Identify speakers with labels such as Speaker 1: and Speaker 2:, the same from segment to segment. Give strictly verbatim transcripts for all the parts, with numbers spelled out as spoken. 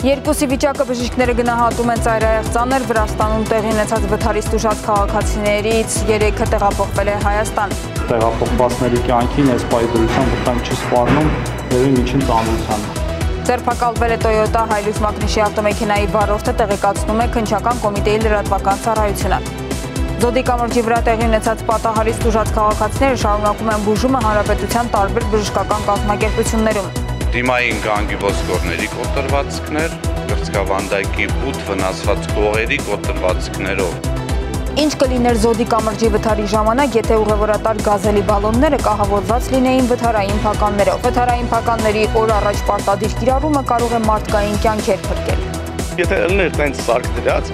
Speaker 1: Երկուսի վիճակը բժիշկները գնահատում են ծայրահեղ ծանր, Վրաստանում տեղի ունեցած վթարից տուժած քաղաքացիներից երեքը տեղափոխվել է Հայաստան։
Speaker 2: Տեղափոխվածների կյանքին այս պահի դրությամբ վտանգ չի սպառնում դեպի միջին ծանրությանը։
Speaker 1: Ձերբակալվել է Toyota Hilux մակնիշի ավտոմեքենայի վարորդը, տեղեկացնում է քննչական կոմիտեի լրատվական ծառայությունը։ Ձոդի կամրջի վրա տեղի ունեցած պատահարից տուժած քաղաքացիները շարունակում են բուժումը հանրապետության տարբեր բժշկական կազմակերպություններում։
Speaker 3: Դիմային գանգի ոսկորների կոտրվածքներ, կրծքավանդակի ութ վնասված կողերի կոտրվածքներով։
Speaker 1: Ինչ կլիներ Ձոդի կամրջի վթարի ժամանակ, եթե ուղևորատար գազելի բալոնները կահավորված լինեին վթարային փականներով։ Վթարային փականների օր առաջ պարտադիր կիրառումը կարող է մարդկային կյանքեր փրկել։
Speaker 4: Եթե ելներ տենց սարք դրած,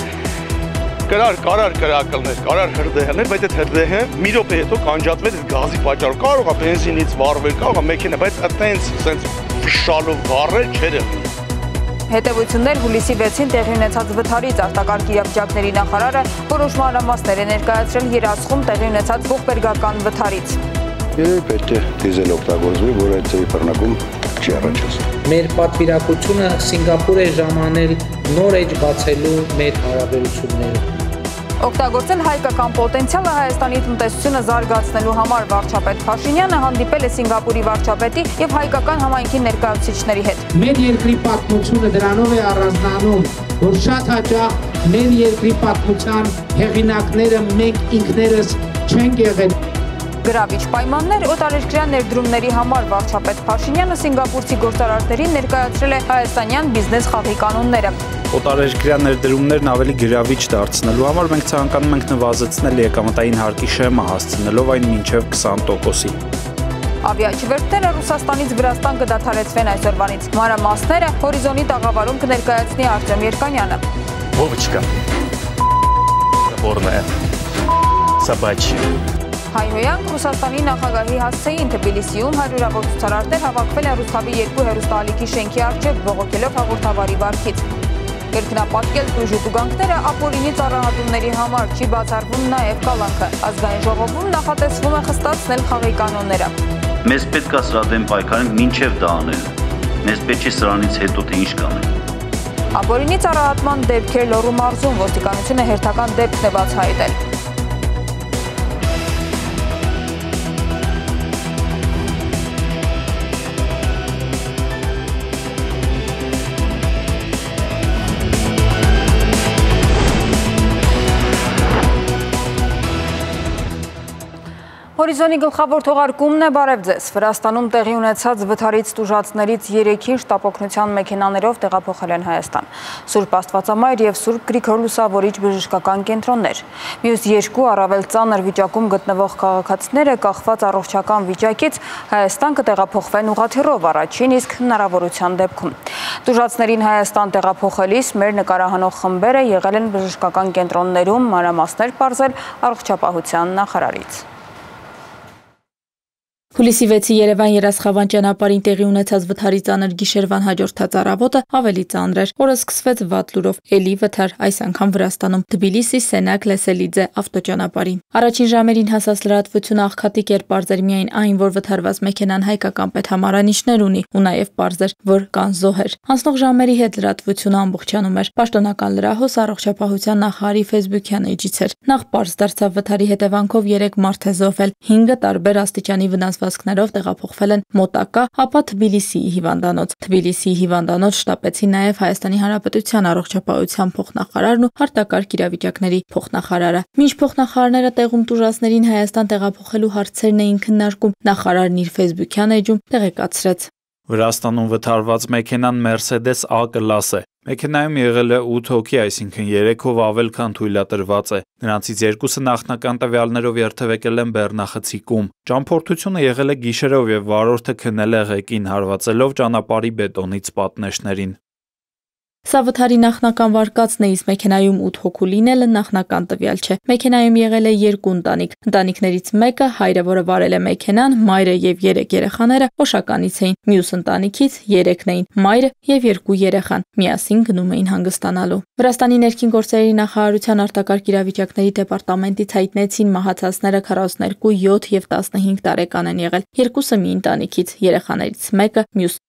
Speaker 4: Կարար կարար կրակլներ, կարար հրդեհներ, բայց այդ հրդեհը մի րոպե հետո կանջատվել է գազի պատճառով, կարող է բենզինից վառվել, կարող է մեքենա, բայց այտենց սենց ֆշալով վառել չէր եղել։
Speaker 1: Հետևություններ հուլիսի վեցին տեղի ունեցած վթարից արտակարգ իրավիճակների նախարարը որոշ մանրամասներ է ներկայացրել երասխում տեղի ունեցած ողբերգական վթարից։
Speaker 5: Երբ պետք է դիզել օգտագործվի, որ այդ բռնակում չի առաջացնում։
Speaker 6: Մեր պատվիրակությունը Սինգապուր է ժամանել նոր էջ բացելու մեր հարաբերությունները։
Speaker 1: Օգտագործել հայկական պոտենցիալը Հայաստանի տնտեսությունը զարգացնելու համար վարչապետ Փաշինյանը հանդիպել է Սինգապուրի վարչապետի եւ հայկական համայնքի ներկայացուցիչների հետ։
Speaker 6: Մեր երկրի պատմությունը դրանով է առանձնանում, որ շատ հաճախ մեր երկրի պատմության հեղինակները մենք ինքներս չենք եղել։
Speaker 1: Գրավիչ պայմաններ օտարերկրյա ներդրումների համար վարչապետ Փաշինյանը Սինգապուրցի գործարարներին ներկայացրել է հայաստանյան բիզնես խաղի կանոնները։
Speaker 7: Օտարերկրյա ներդրումներն ավելի գրավիչ դարձնելու համար մենք ցանկանում ենք նվազեցնել եկամտային հարկի շեմը, հասցնելով այն մինչև քսան տոկոսի։
Speaker 1: Ավիաչվերթները Ռուսաստանից Վրաստան կդադարեցվեն այսօրվանից։ Մանրամասները հորիզոնի տաղավարում կներկայացնի Արտեմ Երկանյանը։
Speaker 8: Վովոչկա։ Заборная. Собачья.
Speaker 1: Հայհոյանք Ռուսաստանի նախագահի հասցեին Թբիլիսիում հարյուրավոր ցուցարարներ հավաքվել են Ռուսթավի երկու հերոստալիքի շենքի առջև բողոքելով հաղորդավարի վարքից։ Կրկնապատկել տուժուտուգանքները ապօրինի ծառայությունների համար չի բացառվում նաև կալանքը։ Ազգային ժողովում նախատեսվում է խստացնել խաղի կանոնները։
Speaker 9: Մեզ պետք է սրա դեմ պայքարենք մինչև դա անել։ Մեզ պետք է սրանից հետո թե ինչ կանենք։
Speaker 1: Ապօրինի ծառայության դեպքեր Լոռու մարզում ոստիկանությունը հերթական դեպքն է բացահայտել։ Հորիզոնի գլխավոր թողարկումն է, բարև ձեզ։ Վրաստանում տեղի ունեցած վթարից տուժածներից երեքի շտապօգնության մեքենաներով տեղափոխել են Հայաստան։ Սուրբ Աստվածամայր և Սուրբ Գրիգոր Լուսավորիչ բժշկական կենտրոններ։ Մյուս երկու առավել ծանր վիճակում գտնվող քաղաքացիները կախված առողջական վիճակից Հայաստան կտեղափոխվեն ուղղաթիռով առաջին, իսկ հնարավորության դեպքում։ Տուժածներին Հայաստան տեղափոխելիս մեր նկարահանող խմբերը եղել են բժշկական կենտրոններում մանրամասներ պարզել առողջապահության նախարարից։
Speaker 10: Հուլիսի վեցի Երևան Երասխավան ճանապարհին տեղի ունեցած վթարի ծանր գիշերվան հաջորդած առավոտը ավելի ծանր էր։ Օրը սկսվեց վատլուրով, էլի վթար, այս անգամ Վրաստանում, Թբիլիսի Սենակ Լեսելիձե ավտոճանապարհին։ Առաջին ժամերին հասած լրատվությունը աղքատիկ էր պարզել միայն այն, որ վթարված մեքենան հայկական պետհամարանիշներ ունի ու նաև պարզեր, որ կան զոհեր։ Անցնող ժամերի հետ լրատվությունը ամբողջանում էր։ Պաշտոնական լրահոս առողջապահության նախարարի Facebook-յան էջից էր։ Նախ պարզ դարձավ վթարի հետևանքով երեք մարդ է զոհվել, հինգը տարբեր աստիճանի վնասվածքներով տեղափոխվել են մոտակա, ապա Թբիլիսիի հիվանդանոց։ Թբիլիսիի հիվանդանոց շտապեցին նաև Հայաստանի Հանրապետության առողջապահության փոխնախարարն ու արտակարգ իրավիճակների փոխնախարարը։ Մինչ փոխնախարարները տեղում տուժածներին Հայաստան տեղափոխելու հարցերն էին քննարկում, նախարարն իր Facebook-յան էջում տեղեկացրեց.
Speaker 7: Վրաստանում վթարված մեքենան Mercedes A կլաս է։ Մեքենայում եղել է ութ հոգի, այսինքն երեքով ավել քան թույլատրված է։ Նրանցից երկուսը նախնական տվյալներով երթևեկել են բեռնախցիկում։ Ճամփորդությունը եղել է գիշերով եւ վարորդը քնել է ղեկին, հարվածելով ճանապարհի բետոնից պատնեշներին։
Speaker 10: Սա վթարի նախնական վարկածն է, իսկ մեքենայում ութ հոգու լինելը նախնական տվյալ չէ։ Մեքենայում եղել է երկու ընտանիք։ Ընտանիքներից մեկը, հայրը, որը վարել է մեքենան, մայրը եւ երեք երեխաները Օշականից էին։ Մյուս ընտանիքից երեքն էին՝ մայրը եւ երկու երեխան։ Միասին գնում էին հանգստանալու։ Վրաստանի ներքին գործերի նախարարության արտակարգ իրավիճակների դեպարտամենտից հայտնեցին մահացածները քառասուններկու, յոթ եւ տասնհինգ տարեկան են եղել։ Երկուսը մի ընտանիքից, երեխաներից մեկը մյուս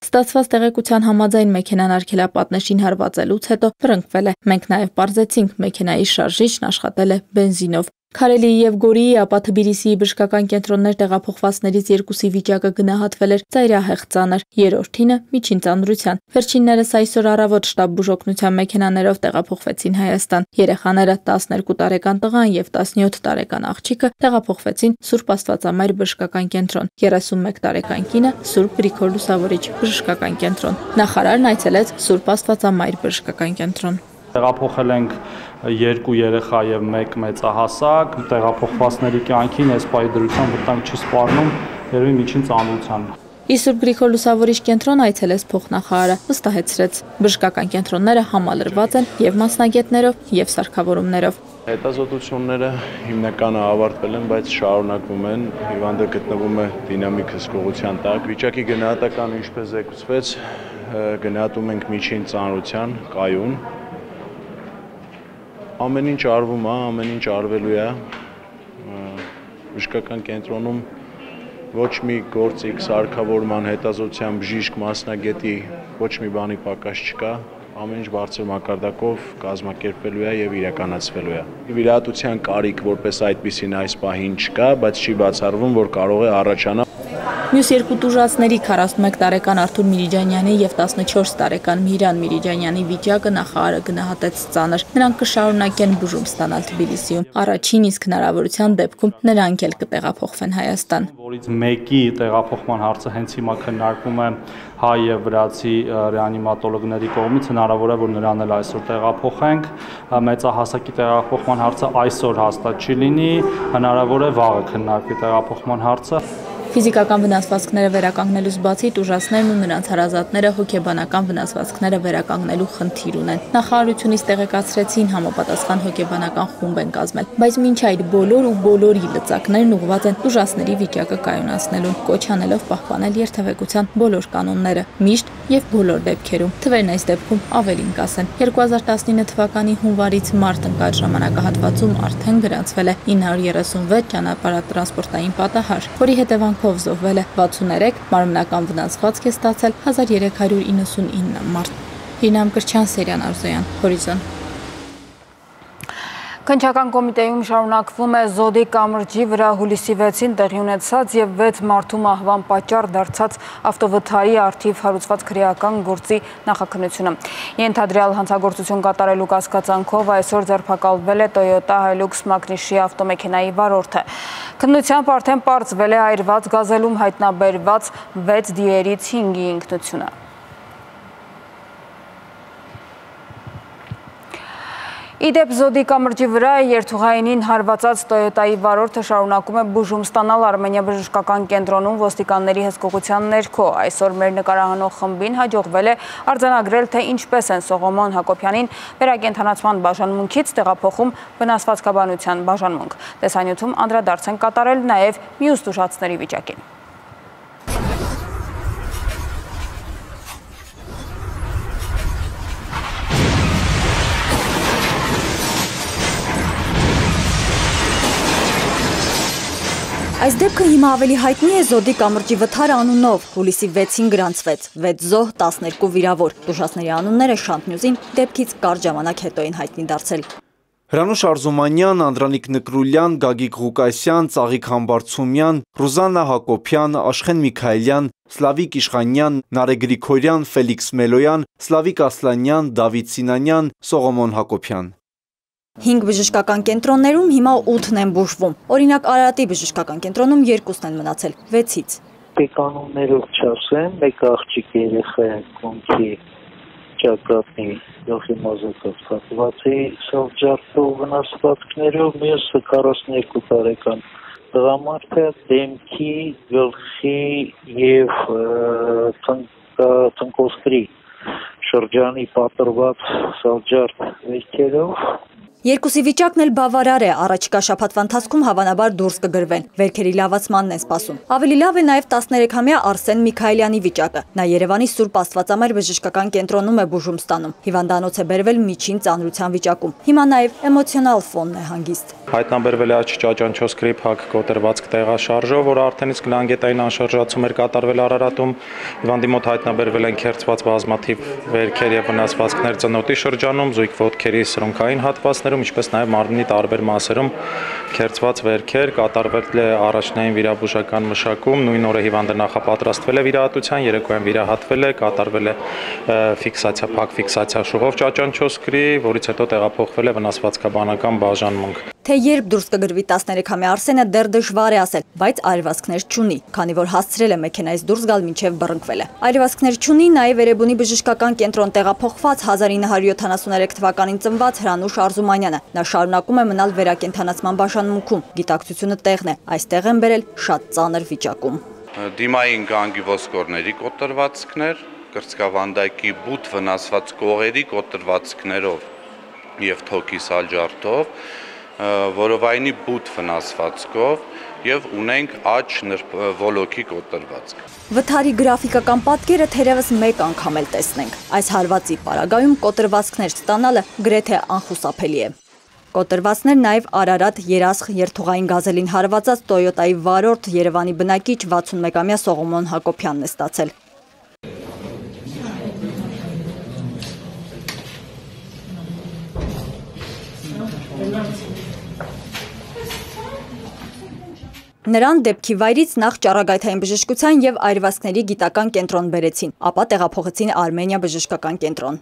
Speaker 10: Ստացված տեղեկության համաձայն մեքենան արգելապատնեշին հարվածելուց հետո բռնկվել է։ Մենք նաև պարզեցինք, մեքենայի շարժիչն աշխատել է բենզինով։ Քարելիի եւ Գորիի, ապա Թբիլիսիի բժշկական կենտրոններ տեղափոխվածներից երկուսի վիճակը գնահատվել էր ծայրահեղ ծանր, երրորդինը միջին ծանրության։ Վերջիններս այսօր առավոտ շտաբ բուժօգնության մեքենաներով տեղափոխվեցին Հայաստան։ Երեխաները տասներկու տարեկան տղան եւ տասնյոթ տարեկան աղջիկը տեղափոխվեցին Սուրբ Աստվածամայր բժշկական կենտրոն, երեսունմեկ տարեկան կինը Սուրբ Գրիգոր Լուսավորիչ բժշկական կենտրոն։ Նախարարն այցելեց Սուրբ Աստվածամայր բժշկական կենտրոն։
Speaker 2: Տեղափոխել ենք երկու երեխա եւ մեկ մեծահասակ, տեղափոխվածների կյանքին այս պահի դրությամբ վտանգ չի սպառնում, երևի միջին ծանրության։
Speaker 10: Սուրբ Գրիգոր Լուսավորիչ կենտրոն այցելեց փոխնախարարը, վստահեցրեց, բժշկական կենտրոնները համալրված են եւ մասնագետներով եւ սարքավորումներով։
Speaker 11: Հետազոտությունները հիմնականը ավարտվել են, բայց շարունակվում են, հիվանդը գտնվում է դինամիկ հսկողության տակ։ Վիճակի գնահատականը ինչպես զեկուցվեց, գնահատում ենք միջին ծանրության կայուն։ Ամեն ինչ արվում է, ամեն ինչ արվելու է։ Բժշկական կենտրոնում ոչ մի գործիք սարքավորման հետազոտության բժիշկ մասնագետի ոչ մի բանի պակաս չկա, ամեն ինչ բարձր մակարդակով կազմակերպվելու է եւ իրականացվելու է։ Վիրահատության կարիք որպես այդպիսին այս պահին չկա, բայց չի բացառվում, որ կարող է առաջանալ։
Speaker 10: Մյուս երկու տուժածների քառասունմեկ տարեկան Արթուր Միրիջանյանի եւ տասնչորս տարեկան Միրան Միրիջանյանի վիճակը նախարարը գնահատեց ծանր։ Նրանք կշարունակեն բուժում ստանալ Թբիլիսիում։ Առաջին իսկ հնարավորության դեպքում նրանք էլ կտեղափոխվեն Հայաստան։
Speaker 2: Որից մեկի տեղափոխման հարցը հենց հիմա քննարկվում է հայ եւ վրացի ռեանիմատոլոգների կողմից, հնարավոր է որ նրան էլ այսօր տեղափոխենք։ Մեծահասակի տեղափոխման հարցը այսօր հաստատ չի լինի, հնարավոր է վաղը քննարկվի տեղափոխման հարցը։
Speaker 10: Ֆիզիկական վնասվածքները վերականգնելուց բացի տուժածներն ու նրանց հարազատները հոգեբանական վնասվածքները վերականգնելու խնդիր ունեն։ Նախարարությունից տեղեկացրեցին, համապատասխան հոգեբանական խումբ են կազմել, բայց մինչ այդ բոլոր ու բոլորի լծակներն ուղղված են տուժածների վիճակը կայունացնելուն, կոչ անելով պահպանել երթևեկության բոլոր կանոնները, միշտ եւ բոլոր դեպքերում։ Թվերն այս դեպքում ավելին կասեն։ երկու հազար տասնինը թվականի հունվարից մարտ ընկած ժամանակահատվածում արդեն գրանցվել է ինը հարյուր երեսունվեց ճանապարհատրանսպորտային պատահար, որի հետևանքով զոհվել է վաթսուներեք, մարմնական վնասվածք է ստացել հազար երեք հարյուր իննսունինը մարդ։ Իրինամ Կրչյան, Սերյան Արզոյան, Հորիզոն։
Speaker 1: Քննչական կոմիտեում շարունակվում է Զոդի կամրջի վրա հուլիսի վեցին տեղի ունեցած եւ վեց մարդու մահվան պատճառ դարձած ավտովթարի առթիվ հարուցված քրեական գործի նախաքննությունը։ Ենթադրյալ հանցագործություն կատարելու կասկածանքով այսօր ձերբակալվել է Toyota Hilux Magnishi ավտոմեքենայի վարորդը։ Քննությամբ արդեն պարզվել է այրված գազելում հայտնաբերված վեց դիերից հինգի ինքնությունը։ Իդեպ Զոդի կամրջի վրա երթուղայինին հարվածած Toyota-ի վարորդը շարունակում է բուժում ստանալ Արմենիա բժշկական կենտրոնում ոստիկանների հսկողության ներքո։ Այսօր մեր նկարահանող խմբին հաջողվել է արձանագրել, թե ինչպես են Սողոմոն Հակոբյանին վերակենդանացման բաժանմունքից տեղափոխում վնասվածքաբանության բաժանմունք։ Տեսանյութում անդրադարձ են կատարել նաև մյուս տուժածների վիճակին։
Speaker 12: Այս դեպքը հիմա ավելի հայտնի է Զոդի կամրջի վթար անունով, հուլիսի վեցին գրանցվեց, վեց զոհ, տասներկու վիրավոր, տուժածների անունները Շանթ Նյուզին դեպքից կարճ ժամանակ հետո են հայտնի դարձել։
Speaker 13: Հրանուշ Արզումանյան, Անդրանիկ Նկրուլյան, Գագիկ Ղուկասյան, Ծաղիկ Համբարձումյան, Ռուզաննա Հակոբյան, Աշխեն Միքայելյան, Սլավիկ Իշխանյան, Նարե Գրիգորյան, Ֆելիքս Մելոյան, Սլավիկ Ասլանյան, Դավիթ Սինանյան, Սողոմոն Հակոբյան։
Speaker 12: Հինգ բժշկական կենտրոններում հիմա ութն են բուժվում։ Օրինակ Արարատի բժշկական կենտրոնում երկուսն են մնացել, վեցից։
Speaker 14: Կանոններով չասեմ, մեկ աղջիկ երեխա է կոնքի ճակատի գլխի մազակով խաթվածի սալջարդով վնասվածքներով, մյուսը քառասունյոթ տարեկան տղամարդը դեմքի, գլխի եւ ծնկոստրի շրջանի պատրված սալջարդ վերքերով։
Speaker 12: Երկուսի վիճակն էլ բավարար է, առաջիկա շաբաթվա ընթացքում հավանաբար դուրս կգրվեն, վերքերի լավացմանն են սպասում։ Ավելի լավ է նաև տասներեքամյա Արսեն Միքայելյանի վիճակը։ Նա Երևանի Սուրբ Աստվածամայր բժշկական կենտրոնում է բուժում ստանում։ Հիվանդանոց է բերվել միջին ծանրության վիճակում։ Հիմա նաև էմոցիոնալ ֆոնն է հանգիստ։
Speaker 15: Հայտնաբերվել է աչքի ճաճանչոս գրիփակ կոտրվածք տեղաշարժով, որը արդեն իսկ լանգետային անշարժացում էր կատարվել Արարատում։ Հիվանդի մոտ հայտնաբերվել են քերծված բազմաթիվ վերքեր եւ վնասվածքներ ծնոտի շրջանում, զույգ ոտքերի սրունքային հատվածներում, ինչպես նաև մարմնի տարբեր մասերում քերծված վերքեր, կատարվել է առաջնային վիրաբուժական մշակում, նույն օրը հիվանդը նախապատրաստվել է վիրահատության, երեկոյան վիրահատվել է, կատարվել է ֆիքսացիա, փակ ֆիքսացիա շուղով ճաճանչոս գրի, որից հետո տեղափոխվել է վնասվածքաբանական բաժանմունք։
Speaker 12: Թե երբ դուրս կգրվի տասներեքամյա Արսենը դեռ դժվար է ասել, բայց այրվածքներ չունի, քանի որ հասցրել է մեքենայից դուրս գալ մինչև բռնկվել է։ Այրվածքներ չունի նաև Էրեբունի բժշկական կենտրոն տեղափոխված հազար ինը հարյուր յոթանասուներեք թվականին ծնված Հրանուշ Արզումանյանը։ Նա շարունակում է մնալ վերակենդանացման բաժանմունքում, գիտակցությունը տեղն է, այստեղ են բերել շատ ծանր վիճակում։
Speaker 3: Դիմային գանգի ոսկորների կոտրվածքներ, կրծքավանդակի բութ վնասված կողերի կոտրվածքներով եւ թոքի սալջարդով, որովայնի բութ վնասվածքով եւ ունենք աջ ոլոքի կոտրվածք։
Speaker 12: Վթարի գրաֆիկական պատկերը թերևս մեկ անգամ էլ տեսնենք։ Այս հարվածի պարագայում կոտրվածքներ ստանալը գրեթե անխուսափելի է։ Կոտրվածքներ նաև Արարատ երասխ երթուղային գազելին հարվածած Տոյոտայի վարորդ Երևանի բնակիչ վաթսունմեկամյա Սողոմոն Հակոբյանն է ստացել։ Նրան դեպքի վայրից նախ ճառագայթային բժշկության և այրվածքների գիտական կենտրոն բերեցին, ապա տեղափոխեցին Արմենիա բժշկական կենտրոն։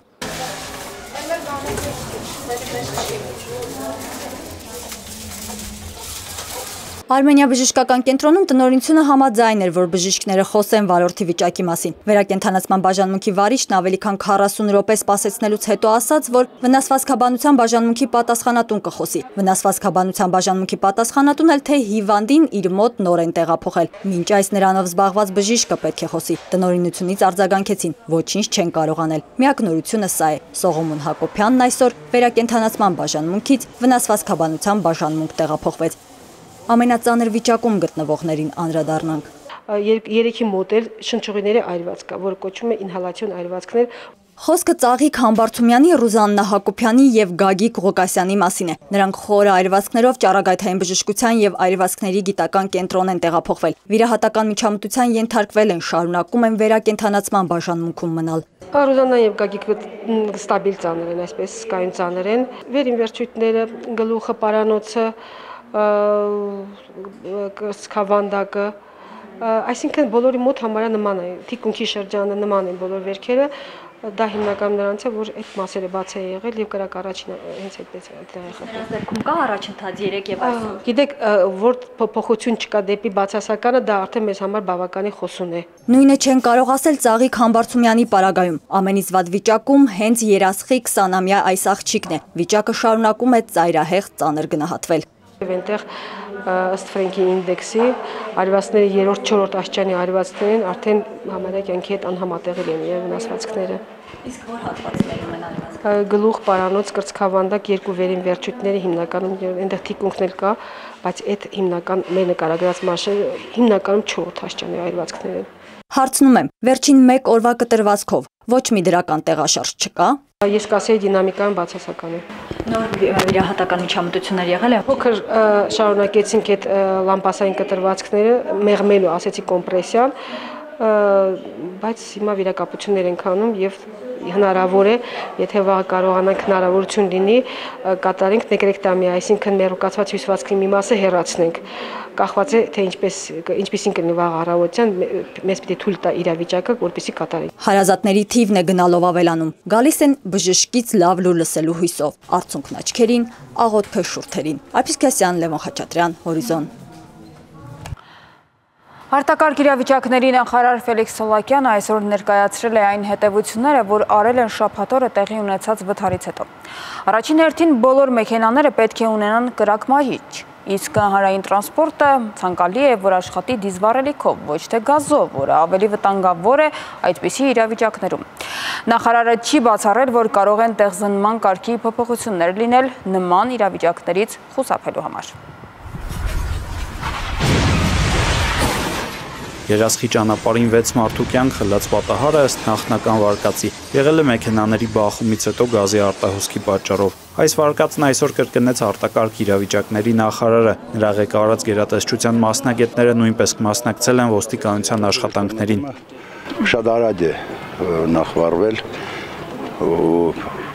Speaker 12: Արմենիա բժշկական կենտրոնում տնօրինությունը համաձայն էր, որ բժիշկները խոսեն վարորդի վիճակի մասին։ Վերակենդանացման բաժանմունքի վարիչն ավելի քան քառասուն րոպե սպասեցնելուց հետո ասաց, որ վնասվածքաբանության բաժանմունքի պատասխանատուն կխոսի։ Վնասվածքաբանության բաժանմունքի պատասխանատուն էլ թե հիվանդին իր մոտ նոր են տեղափոխել։ Մինչ այս նրանով զբաղված բժիշկը պետք է խոսի։ Տնօրինությունից արձագանքեցին, ոչինչ չեն կարող անել։ Միակ նորությունը սա է։ Սողոմոն Հակոբյանն այսօր վերակենդանացման բաժանմունքից վնասվածքաբանության բաժանմունք տեղափոխվեց։ Ամենածանր վիճակում գտնվողներին անդրադառնանք։
Speaker 16: Երեքի մոտ էլ շնչուղիների այրվածք կա, որը կոչվում է ինհալացիոն այրվածքներ։
Speaker 12: Խոսքը Ծաղիկ Համբարձումյանի, Ռուզաննա Հակոբյանի եւ Գագիկ Ղուկասյանի մասին է։ Նրանք խորը այրվածքներով ճառագայթային բժշկության եւ այրվածքների գիտական կենտրոն են տեղափոխվել։ Վիրահատական միջամտության ենթարկվել են, շարունակում են վերակենդանացման բաժանմունքում մնալ։
Speaker 16: Ռուզաննան եւ Գագիկը ստաբիլ ծանր են, այսպես կայուն ծանր են։ Վերինվերջույթները, գլուխը, պարանոցը, կրծքավանդակը, այսինքն բոլորի մոտ համարյա նման է, թիկունքի շրջանը նման են բոլոր վերքերը, դա հիմնականում նրանց է, որ այդ մասերը բաց է եղել եւ կրակ առաջին հենց այդպես է եղել։
Speaker 12: Դեպքում կա առաջընթաց երեք եւ այսօր։
Speaker 16: Գիտեք, որ փոփոխություն չկա դեպի բացասականը, դա արդեն մեզ համար բավականին խոսուն է։
Speaker 12: Նույնը չեն կարող ասել Ծաղիկ Համբարձումյանի պարագայում։ Ամենից վատ վիճակում հենց երասխի քսանամյա այս աղջիկն է։ Վիճակը շարունակում է ծայրահեղ ծանր գնահատվել։
Speaker 16: Այնտեղ ըստ Ֆրենքի ինդեքսի այրվածքների երրորդ չորրորդ աստիճանի այրվածքներն արդեն համարյա կյանքի հետ անհամատեղելի են եւ վնասվածքները։
Speaker 12: Իսկ որ հատվածներում են այրվածքները։
Speaker 16: Գլուխ, պարանոց, կրծքավանդակ, երկու վերին վերջույթները հիմնականում այնտեղ թիկունքն էլ կա, բայց այդ հիմնական մեր նկարագրած մասը հիմնականում չորրորդ աստիճանի այրվածքներ են։
Speaker 12: Հարցնում եմ, վերջին մեկ օրվա կտրվածքով ոչ մի դրական տեղաշարժ չկա։
Speaker 16: Ես կասեի դինամիկան բացասական է։
Speaker 12: Նոր վիրահատական միջամտություններ եղել են։
Speaker 16: Փոքր շարունակեցինք այդ լամպասային կտրվածքները, մեղմելու, ասեցի կոմպրեսիան, բայց հիմա վիրակապություններ ենք անում եւ հնարավոր է, եթե վաղ կարողանանք հնարավորություն լինի, կատարենք նեկրեկտամիա, այսինքն մերուկացված հյուսվածքի մի մասը հեռացնենք։ Կախված է թե ինչպես ինչպեսին կլինի վաղ առավոտյան, մեզ պիտի թույլ տա իրավիճակը, որպեսզի կատարենք։
Speaker 12: Հարազատների թիվն է գնալով ավելանում։ Գալիս են բժշկից լավ լուր լսելու հույսով։ Արցունքն աչքերին, աղոթքը շուրթերին։ Արփիս Քասյան, Լևոն Խաչատրյան, Հորիզոն։
Speaker 1: Արտակարգ իրավիճակների նախարար Ֆելիքս Սոլակյանը այսօր ներկայացրել է այն հետևությունները, որ արել են շաբաթ օրը տեղի ունեցած վթարից հետո։ Առաջին հերթին բոլոր մեքենաները պետք է ունենան կրակմահիճ։ Իսկ հանրային տրանսպորտը ցանկալի է, որ աշխատի դիզվառելիքով, ոչ թե գազով, որը ավելի վտանգավոր է այդպիսի իրավիճակներում։ Նախարարը չի բացառել, որ կարող են տեղզնման կարգի փոփոխություններ լինել նման իրավիճակներից խուսափելու համար։
Speaker 7: Երասխի ճանապարհին վեց մարդու կյանք խլած պատահարը ըստ նախնական վարկածի եղել է մեքենաների բախումից հետո գազի արտահոսքի պատճառով։ Այս վարկածն այսօր կրկնեց արտակարգ իրավիճակների նախարարը։ Նրա ղեկավարած գերատեսչության մասնագետները նույնպես մասնակցել են ոստիկանության աշխատանքներին։
Speaker 5: Շատ արագ է նախ վարվել ու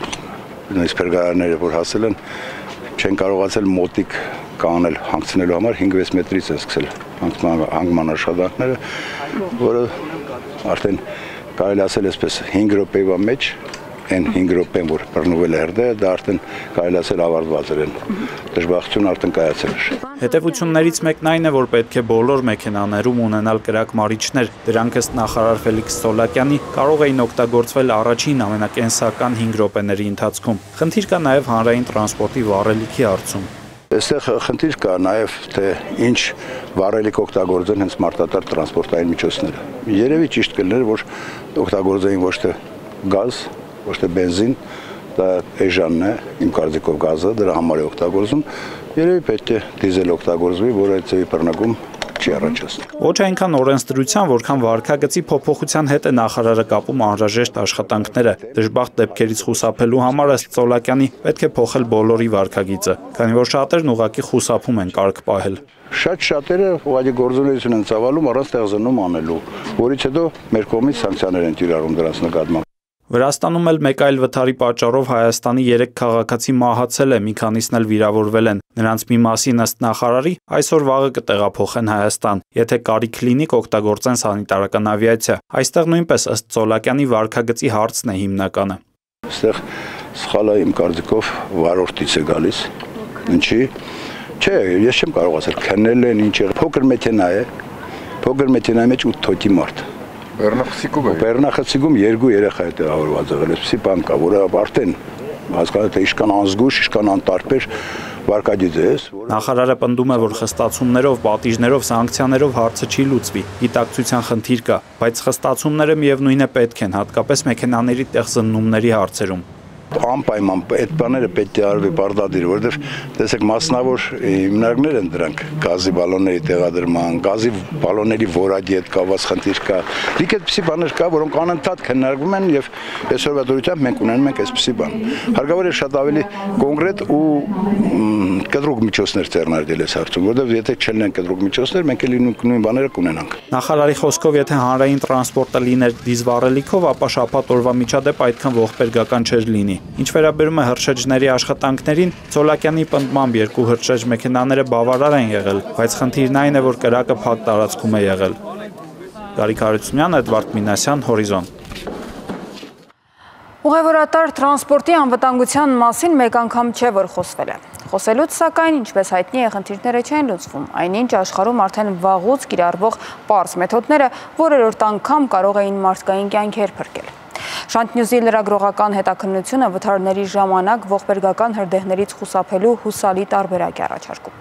Speaker 5: նույնիսկ փրկարարները որ հասել են չեն կարողացել մոտիկ կանել հանգցնելու համար հինգ-վեց մետրից է սկսել հանգման աշխատանքները, որը արդեն կարելի ասել այսպես հինգ րոպեվա մեջ այն հինգ րոպեն, որ բռնվել է հրդեհը, դա արդեն կարելի ասել ավարտված էր, դժբախտություն արդեն կայացել էր։
Speaker 7: Հետևություններից մեկն այն է, որ պետք է բոլոր մեքենաներում ունենալ կրակ մարիչներ, դրանք ըստ նախարար Ֆելիքս Սոլակյանի կարող էին օգտագործվել առաջին ամենակենսական հինգ րոպեների ընթացքում։ Խնդիր կա նաև հանրային տրանսպորտի վառելիքի հարցում։
Speaker 5: Այստեղ խնդիր կա նաև թե ինչ վառելիք օգտագործեն հենց մարդատար տրանսպորտային միջոցները։ Երևի ճիշտ կլիներ, որ օգտագործեին ոչ թե գազ, ոչ թե բենզին, դա էժանն է, իմ կարծիքով գազը, դրա համար է օգտագործում։ Երևի պետք է դիզել օգտագործվի, որը այդ ձևի բռնկում չի առաջացնում։
Speaker 7: Ոչ այնքան օրենսդրության, որքան վարքագծի փոփոխության հետ է նախարարը կապում անհրաժեշտ աշխատանքները։ Դժբախտ դեպքերից խուսափելու համար ըստ Սոլակյանի պետք է փոխել բոլորի վարքագիծը, քանի որ շատերն ուղղակի խուսափում են կարգ պահել։
Speaker 5: Շատ շատերը ուղղակի գործունեություն են ծավալում առանց տեղզնում անելու, որից հետո մեր կողմից սանկցիաներ են կիրառում դրանց նկատմամբ։
Speaker 7: Վրաստանում էլ մեկ այլ վթարի պատճառով Հայաստանի երեք քաղաքացի մահացել է, մի քանիսն էլ վիրավորվել են։ Նրանց մի մասին ըստ նախարարի այսօր վաղը կտեղափոխեն Հայաստան, եթե կարիք լինի կօգտագործեն սանիտարական ավիացիա։ Այստեղ նույնպես ըստ Սոլակյանի վարքագծի հարցն է հիմնականը։
Speaker 5: Այստեղ սխալը իմ կարծիքով վարորդից է գալիս։ Ինչի՞։ Չէ, ես չեմ կարող ասել, քնել են ինչ է։ Փոքր մեքենա է։ Փոքր մեքենայի մեջ ութ թոկի մարդ։
Speaker 17: Բեռնախցիկում է։
Speaker 5: Բեռնախցիկում երկու երեխա է տեղավորված եղել, այսպեսի բան կա, որը արդեն հասկանում թե իշքան անզգույշ, իշքան անտարբեր վարկագիծ է։
Speaker 7: Նախարարը պնդում է, որ խստացումներով, պատիժներով, սանկցիաներով հարցը չի լուծվի։ Գիտակցության խնդիր կա, բայց խստացումները միևնույն է պետք են, հատկապես մեքենաների տեղզննումների հարցերում։
Speaker 5: Անպայման այդ բաները պետք է արվի պարտադիր, որովհետև տեսեք մասնավոր հիմնարկներ են դրանք գազի բալոնների տեղադրման, գազի բալոնների որակի հետ կապված խնդիր կա։ Լիք այդպիսի բաներ կա, որոնք անընդհատ քննարկվում են եւ այսօրվա դրությամբ մենք ունենում ենք այսպիսի բան։ Հարկավոր է շատ ավելի կոնկրետ ու կտրուկ միջոցներ ձեռնարկել այս հարցում, որովհետև եթե չլինեն կտրուկ միջոցներ, մենք էլ նույն բաները կունենանք։
Speaker 7: Նախարարի խոսքով, եթե հանրային տրանսպորտը լիներ դիզվառելիքով, ապա շաբաթ օրվա միջադեպ այդքան ողբերգական չէր լինի։ Ինչ վերաբերում է հրշեջների աշխատանքներին, Սոլակյանի պնդմամբ երկու հրշեջ մեքենաները բավարար են եղել, բայց խնդիրն այն է, որ կրակը փակ տարածքում է եղել։ Գարիկ Հարությունյան, Էդվարդ Մինասյան, Հորիզոն։
Speaker 1: Ուղևորատար տրանսպորտի անվտանգության մասին մեկ անգամ չէ, որ խոսվել է։ Խոսելուց սակայն, ինչպես հայտնի է, խնդիրները չեն լուծվում, այնինչ աշխարհում արդեն վաղուց կիրառվող պարզ մեթոդները որերորդ անգամ կարող էին մարդկային կյանքեր փրկել։ Շանթ Նյուզի լրագրողական հետաքննությունը վթարների ժամանակ ողբերգական հրդեհներից խուսափելու հուսալի տարբերակ է առաջարկում։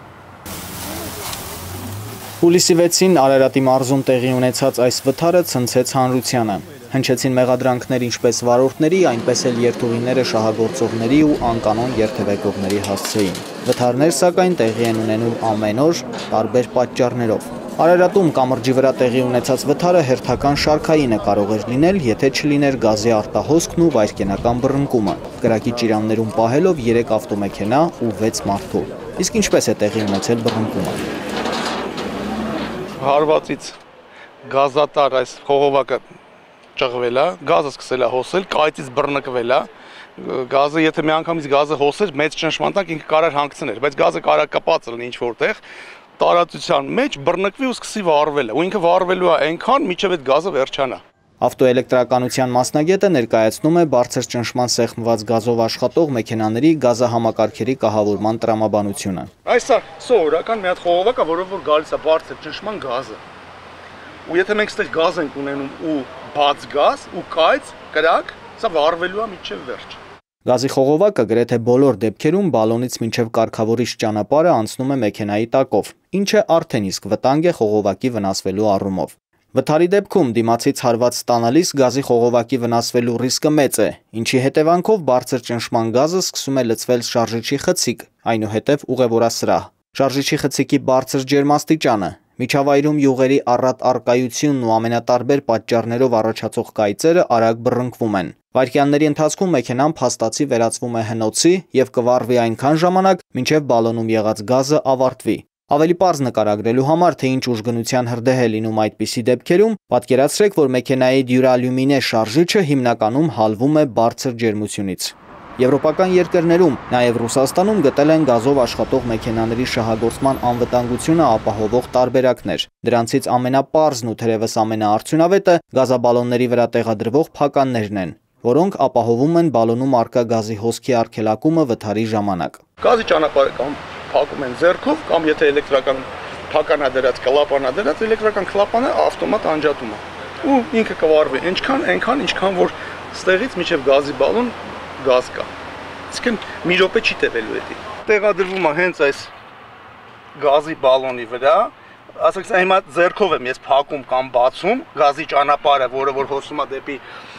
Speaker 18: Հուլիսի վեցին Արարատի մարզում տեղի ունեցած այս վթարը ցնցեց հանրությանը։ Հնչեցին մեղադրանքներ ինչպես վարորդների, այնպես էլ երթուղիները շահագործողների ու անկանոն երթևեկողների հասցեին։ Վթարներ սակայն տեղի են ունենում ամեն օր տարբեր պատճառներով։ Արարատում կամրջի վրա տեղի ունեցած վթարը հերթական շարքային է կարող էր լինել, եթե չլիներ գազի արտահոսքն ու վայրկենական բռնկումը, կրակի ճիրաններում պահելով երեք ավտոմեքենա ու վեց մարդու։ Իսկ ինչպես է տեղի ունեցել բռնկումը։
Speaker 4: Հարվածից գազատար այս խողովակը ճղվել է, գազը սկսել է հոսել, կայծից բռնկվել է։ Գազը եթե մի անգամից գազը հոսեր, մեծ ճնշման ինքը կարող հանգցներ, բայց գազը կարող կպած լինի ինչ որտեղ տարածության մեջ բռնկվի ու սկսի վառվել է, ու ինքը վառվելու է այնքան, մինչև այդ գազը վերջանա։
Speaker 18: Ավտոէլեկտրականության մասնագետը ներկայացնում է բարձր ճնշման սեղմված գազով աշխատող մեքենաների գազահամակարգերի կահավորման տրամաբանությունը։
Speaker 4: Այս է սովորական մի հատ խողովակ է, որով որ գալիս է բարձր ճնշման գազը։ Ու եթե մենք այստեղ գազ ենք ունենում ու բաց գազ ու կայծ, կրակ, սա վառվելու է մինչև վերջ։
Speaker 18: Գազի խողովակը գրեթե բոլոր դեպքերում բալոնից մինչև կարգավորիչ ճանապարհը անցնում է մեքենայի տակով, ինչը արդեն իսկ վտանգ է խողովակի վնասվելու առումով։ Վթարի դեպքում դիմացից հարված ստանալիս գազի խողովակի վնասվելու ռիսկը մեծ է, ինչի հետևանքով բարձր ճնշման գազը սկսում է լցվել շարժիչի խցիկ, այնուհետև ուղևորասրահ։ Շարժիչի խցիկի բարձր ջերմաստիճանը, միջավայրում յուղերի առատ առկայությունն ու ամենատարբեր պատճառներով առաջացող կայծերը արագ բռնկվում են։ Վայրկյանների ընթացքում մեքենան փաստացի վերածվում է հնոցի եւ կվառվի այնքան ժամանակ, մինչեւ բալոնում եղած գազը ավարտվի։ Ավելի պարզ նկարագրելու համար, թե ինչ ուժգնության հրդեհ է լինում այդպիսի դեպքերում, պատկերացրեք, որ մեքենայի դյուրալյումինե շարժիչը հիմնականում հալվում է բարձր ջերմությունից։ Եվրոպական երկրներում, նաև Ռուսաստանում գտել են գազով աշխատող մեքենաների շահագործման անվտանգությունը ապահովող տարբերակներ։ Դրանցից ամենապարզն ու թերևս ամենաարդյունավետը գազաբալոնների վրա տեղադրվող փականներն են, որոնք ապահովում են բալոնում առկա գազի հոսքի արգելակումը վթարի ժամանակ։
Speaker 4: Գազի ճանապարհը կամ փակում են ձեռքով, կամ եթե էլեկտրական փականա դրած, կլապանա դրած, էլեկտրական կլապանը ավտոմատ անջատում է։ Ու ինքը կվառվի ինչքան, այնքան, ինչքան որ ստեղից միջև գազի բալոն գազ կա։ Իսկն մի րոպե չի տևելու էդի։ Տեղադրվում է հենց այս գազի բալոնի վրա, ասենք հիմա ձեռքով եմ ես փակում կամ բացում գազի ճանապարհը, որը որ հոսում է դեպի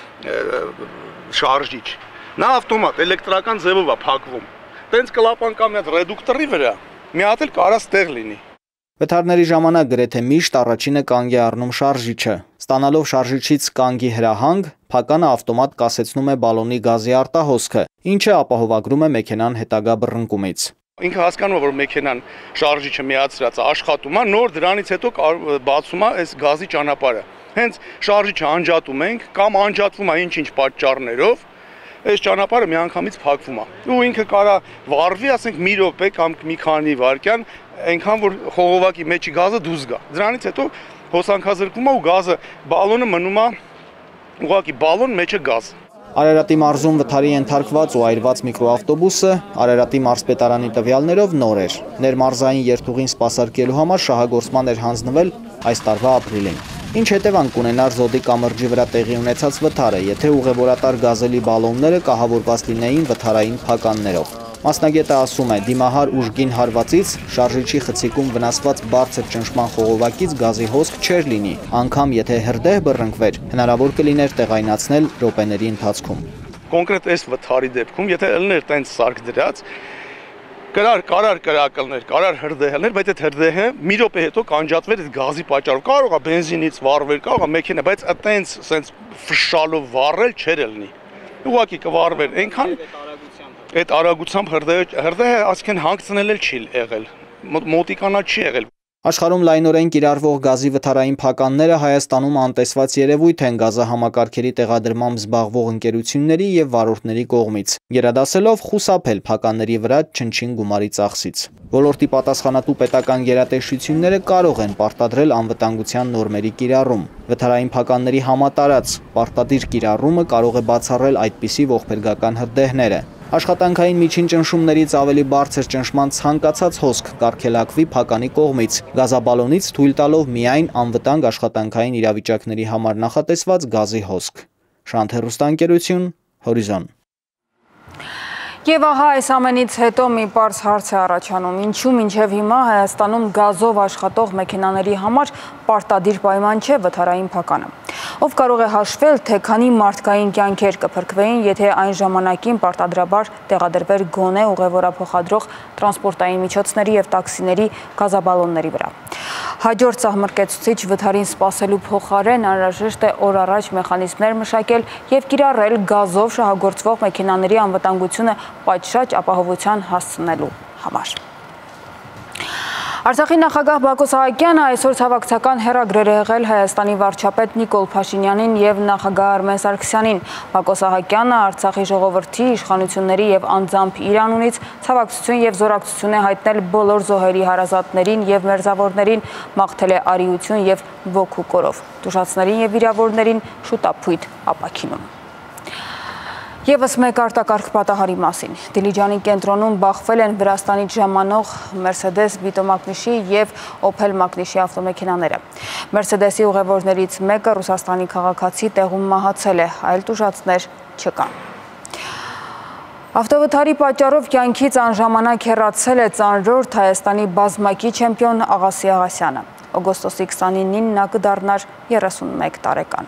Speaker 4: շարժիչ։ Նա ավտոմատ էլեկտրական ձևով է փակվում։ Տենց կլապան կամ այդ ռեդուկտորի վրա մի հատ էլ կարա ստեղ լինի։
Speaker 18: Վթարների ժամանակ գրեթե միշտ առաջինը կանգ է առնում շարժիչը։ Ստանալով շարժիչից կանգի հրահանգ, փականը ավտոմատ կասեցնում է բալոնի գազի արտահոսքը, ինչը ապահովագրում է մեքենան հետագա բռնկումից։
Speaker 4: Ինքը հասկանում է, որ մեքենան շարժիչը միացրած է, աշխատում է, նոր դրանից հետո բացում է այս գազի ճանապարհը։ Հենց շարժիչը անջատում ենք կամ անջատվում է ինչ-ինչ պատճառներով, այս ճանապարհը միանգամից փակվում է։ Ու ինքը կարա վառվի, ասենք մի րոպե կամ մի քանի վայրկյան, այնքան որ խողովակի մեջի գազը դուրս գա։ Դրանից հետո հոսանքազրկում է ու գազը բալոնը մնում է ուղղակի բալոն մեջը գազ։
Speaker 18: Արարատի մարզում վթարի ենթարկված ու այրված միկրոավտոբուսը Արարատի մարզպետարանի տվյալներով նոր էր։ Ներմարզային երթուղին սպասարկելու համար շահագործման էր հանձնվել այս տարվա ապրիլին։ Ինչ հետևանք կունենար Զոդի կամրջի վրա տեղի ունեցած վթարը, եթե ուղևորատար գազելի բալոնները կահավորված լինեին վթարային փականներով։ Մասնագետը ասում է, դիմահար ուժգին հարվածից շարժիչի խցիկում վնասված բարձր ճնշման խողովակից գազի հոսք չէր լինի, անգամ եթե հրդեհ բռնկվեր, հնարավոր կլիներ տեղայնացնել րոպեների ընթացքում։
Speaker 4: Կոնկրետ այս վթարի դեպքում, եթե ելներ տենց սարք դրած, Կարար կարար կրակլներ, կարար հրդեհներ, բայց այդ հրդեհը մի րոպե հետո կանջատվեր այդ գազի պատճառով։ Կարող է բենզինից վառվել, կարող է մեքենա, բայց այտենց սենց ֆշալով վառել չէր լինի։ Ուղղակի կվառվեր այնքան այդ արագությամբ հրդեհը հրդեհը ասեն հանգցնել էլ չի եղել, մոտիկանա չի եղել։
Speaker 18: Աշխարհում լայնորեն կիրառվող գազի վթարային փականները Հայաստանում անտեսված երևույթ են գազահամակարգերի տեղադրմամբ զբաղվող ընկերությունների եւ վարորդների կողմից, գերադասելով խուսափել փականների վրա չնչին գումարի ծախսից։ Ոլորտի պատասխանատու պետական գերատեսչությունները կարող են պարտադրել անվտանգության նորմերի կիրառում։ Վթարային փականների համատարած պարտադիր կիրառումը կարող է բացառել այդպիսի ողբերգական հրդեհները։ Աշխատանքային միջին ճնշումներից ավելի բարձր ճնշման ցանկացած հոսք կարգելակվի փականի կողմից, գազաբալոնից թույլ տալով միայն անվտանգ աշխատանքային իրավիճակների համար նախատեսված գազի հոսք։ Շանթ հեռուստաընկերություն, Հորիզոն։
Speaker 1: Եվ ահա այս ամենից հետո մի պարզ հարց է առաջանում, ինչու մինչև հիմա Հայաստանում գազով աշխատող մեքենաների համար պարտադիր պայման չէ վթարային փականը։ Ով կարող է հաշվել, թե քանի մարդկային կյանքեր կփրկվեին, եթե այն ժամանակին պարտադրաբար տեղադրվեր գոնե ուղևորափոխադրող տրանսպորտային միջոցների և տաքսիների գազաբալոնների վրա։ Հաջորդ սահմռկեցուցիչ վթարին սպասելու փոխարեն անհրաժեշտ է օր առաջ մեխանիզմներ մշակել և կիրառել գազով շահագործվող մեքենաների անվտանգությունը պատշաճ ապահովության հասցնելու համար։ Արցախի նախագահ Բակո Սահակյանը այսօր ցավակցական հեռագրեր է եղել Հայաստանի վարչապետ Նիկոլ Փաշինյանին և նախագահ Արմեն Սարգսյանին։ Բակո Սահակյանը Արցախի ժողովրդի, իշխանությունների և անձամբ իր անունից ցավակցություն և զորակցություն է հայտնել բոլոր զոհերի հարազատներին և մերձավորներին, մաղթել է արիություն և ոգու կորով, տուժածներին և վիրավորներին շուտապույտ ապաքինում։ Եվս մեկ արտակարգ պատահարի մասին։ Դիլիջանի կենտրոնում բախվել են Վրաստանից ժամանող Մերսեդես Վիտո Մակնիշի և Օփել Մակնիշի ավտոմեքենաները։ Մերսեդեսի ուղևորներից մեկը Ռուսաստանի քաղաքացի տեղում մահացել է, այլ տուժածներ չկան։ Ավտովթարի պատճառով կյանքից անժամանակ հեռացել է ծանրորդ Հայաստանի բազմակի չեմպիոն Աղասի Աղասյանը։ Օգոստոսի քսանինին նա կդառնար երեսունմեկ տարեկան։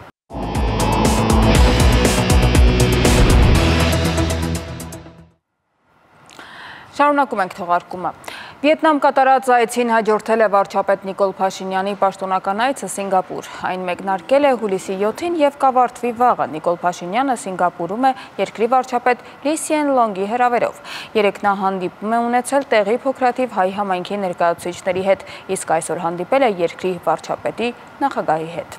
Speaker 1: Շարունակում ենք թողարկումը։ Վիետնամ կատարած այցին հաջորդել է վարչապետ Նիկոլ Փաշինյանի պաշտոնական այցը Սինգապուր։ Այն մեկնարկել է հուլիսի յոթին և կավարտվի վաղը։ Նիկոլ Փաշինյանը Սինգապուրում է երկրի վարչապետ Լի Սիեն Լոնգի հրավերով։ Երեկ նա հանդիպում է ունեցել տեղի փոքրաթիվ հայ համայնքի ներկայացուցիչների հետ, իսկ այսօր հանդիպել է երկրի վարչապետի նախագահի հետ։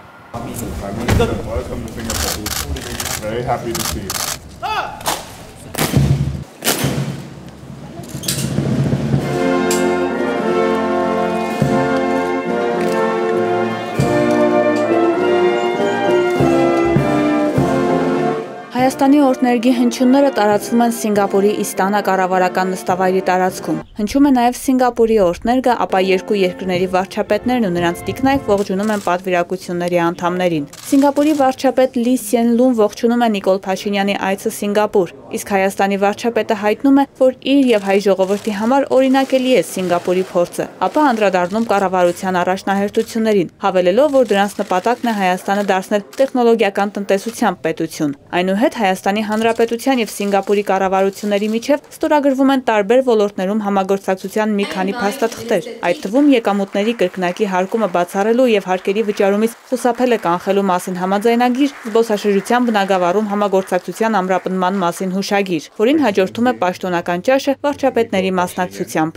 Speaker 10: Հայաստանի օրհներգի հնչյունները տարածվում են Սինգապուրի Իստանա կառավարական նստավայրի տարածքում։ Հնչում է նաև Սինգապուրի օրհներգը, ապա երկու երկրների վարչապետներն ու նրանց տիկնայք ողջունում են պատվիրակությունների անդամներին։ Սինգապուրի վարչապետ Լի Սիեն Լուն ողջունում է Նիկոլ Փաշինյանի այցը Սինգապուր, իսկ Հայաստանի վարչապետը հայտնում է, որ իր և հայ ժողովրդի համար օրինակելի է Սինգապուրի փորձը, ապա անդրադառնում կառավարության առաջնահերթություններին, հավելելով, որ դրանց նպատակն է Հայաստանը դարձնել տեխնոլոգիական տնտեսության պետություն։ Այնուհետ Հայաստանի Հանրապետության և Սինգապուրի կառավարությունների միջև ստորագրվում են տարբեր ոլորտներում համագործակցության մի քանի փաստաթղթեր, այդ թվում եկամուտների կրկնակի հարկումը բացառելու և հարկերի վճարումից խուսափելը կանխելու մասին համաձայնագիր, զբոսաշրջության բնագավառում համագործակցության ամրապնդման մասին հուշագիր, որին հաջորդում է պաշտոնական ճաշը վարչապետների մասնակցությամբ։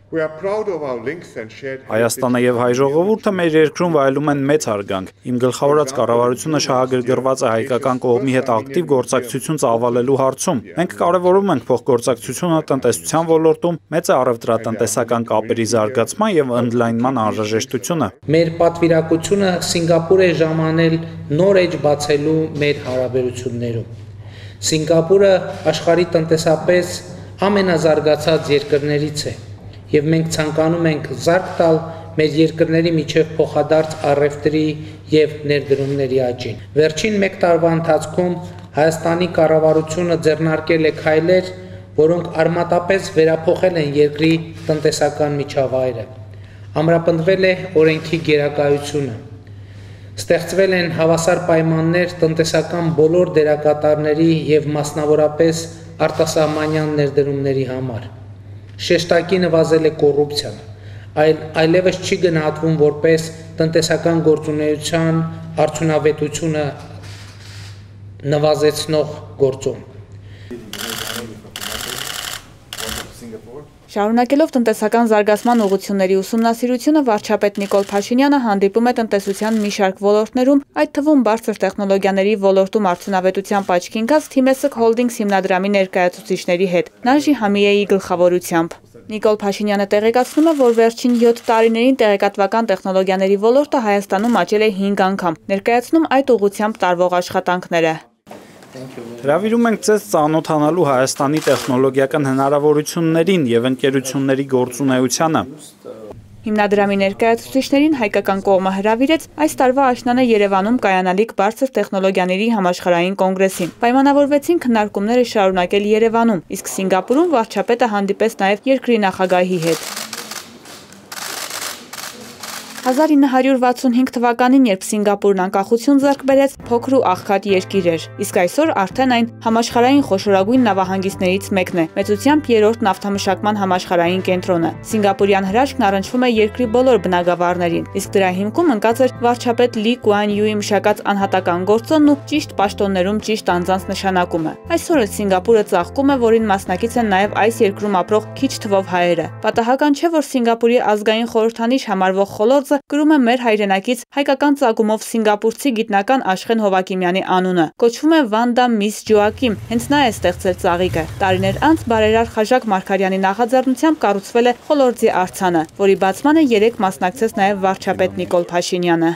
Speaker 7: Հայաստանը և հայ ժողովուրդը մեր երկրում վայելում են մեծ հարգանք։ Իմ գլխավորած կառավարությունը շահագրգռված է հայկական կողմի հետ ակտիվ գործակցություն ծավալելու հարցում։ Մենք կարևորում ենք փոխգործակցությունը տնտեսության ոլորտում, մեծ է առևտրատնտեսական կապերի զարգացման և ընդլայնման անհրաժեշտությունը։
Speaker 6: Մեր պատվիրակությունը Սինգապուր է ժամանել նոր էջ բացելու մեր հարաբերություններում։ Սինգապուրը աշխարհի տնտեսապես ամենազարգացած երկրներից է։ Եվ մենք ցանկանում ենք զարգ տալ մեր երկրների միջև փոխադարձ առևտրի և ներդրումների աճին։ Վերջին մեկ տարվա ընթացքում Հայաստանի կառավարությունը ձեռնարկել է քայլեր, որոնք արմատապես վերափոխել են երկրի տնտեսական միջավայրը։ Ամրապնդվել է օրենքի գերակայությունը։ Ստեղծվել են հավասար պայմաններ տնտեսական բոլոր դերակատարների և մասնավորապես արտասահմանյան ներդրումների համար։ Շեշտակի նվազել է կոռուպցիան, այլ այլևս չի գնահատվում որպես տնտեսական գործունեության արդյունավետությունը նվազեցնող գործոն։
Speaker 10: Շարունակելով տնտեսական զարգացման ուղղությունների ուսումնասիրությունը, վարչապետ Նիկոլ Փաշինյանը հանդիպում է տնտեսության մի շարք ոլորտներում, այդ թվում բարձր տեխնոլոգիաների ոլորտում արդյունավետությամբ աչքի ընկած Թիմեսկ Հոլդինգս հիմնադրամի ներկայացուցիչների հետ, Նանժի Համիեի գլխավորությամբ։ Նիկոլ Փաշինյանը տեղեկացնում է, որ վերջին յոթ տարիներին տեղեկատվական տեխնոլոգիաների ոլորտը Հայաստանում աճել է հինգ անգամ, ներկայացնում այդ ուղղությամբ տարվող աշխատանքները։
Speaker 7: Հրավիրում ենք ձեզ ծանոթանալու Հայաստանի տեխնոլոգիական հնարավորություններին և ընկերությունների գործունեությանը։
Speaker 10: Հիմնադրամի ներկայացուցիչներին հայկական կողմը հրավիրեց այս տարվա աշնանը Երևանում կայանալիք բարձր տեխնոլոգիաների համաշխարհային կոնգրեսին։ Պայմանավորվեցին քննարկումները շարունակել Երևանում, իսկ Սինգապուրում վարչապետը հանդիպեց նաև երկրի նախագահի հետ։ հազար ինը հարյուր վաթսունհինգ թվականին, երբ Սինգապուրն անկախություն ձեռք բերեց, փոքր ու աղքատ երկիր էր, իսկ այսօր արդեն այն համաշխարհային խոշորագույն նավահանգիստներից մեկն է, մեծությամբ երրորդ նավթամշակման համաշխարհային կենտրոնը։ Սինգապուրյան հրաշքն առնչվում է երկրի բոլոր բնագավառներին, իսկ դրա հիմքում ընկած էր վարչապետ Լի Կուան Յուի մշակած անհատական գործոնն ու ճիշտ պաշտոններում ճիշտ անձանց նշանակումը։ Այսօր էլ Սինգապուրը ծաղկում է, որին մասնակից են նաև այս երկրում ապրող քիչ թվով հայերը։ Պատահական չէ, որ Սինգապուրի ազգային խորհրդանիշ համարվող խոլորձը գրում է մեր հայրենակից հայկական ծագումով սինգապուրցի գիտնական Աշխեն Հովակիմյանի անունը։ Կոչվում է Վանդա Միս Ջոակիմ, հենց նա է ստեղծել ծաղիկը։ Տարիներ անց բարերար Խաժակ Մարգարյանի նախաձեռնությամբ կառուցվել է խոլորձի արձանը, որի բացմանը երեկ մասնակցեց նաև վարչապետ Նիկոլ Փաշինյանը։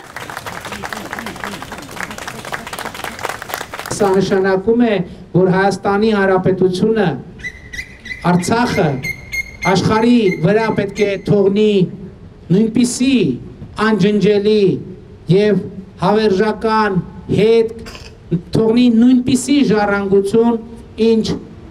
Speaker 6: Սա նշանակում է, որ Հայաստանի Հանրապետությունը Արցախը աշխարհի վրա պետք է թողնի նույնպիսի անջնջելի և հավերժական հետ թողնի նույնպիսի ժառանգություն, ինչ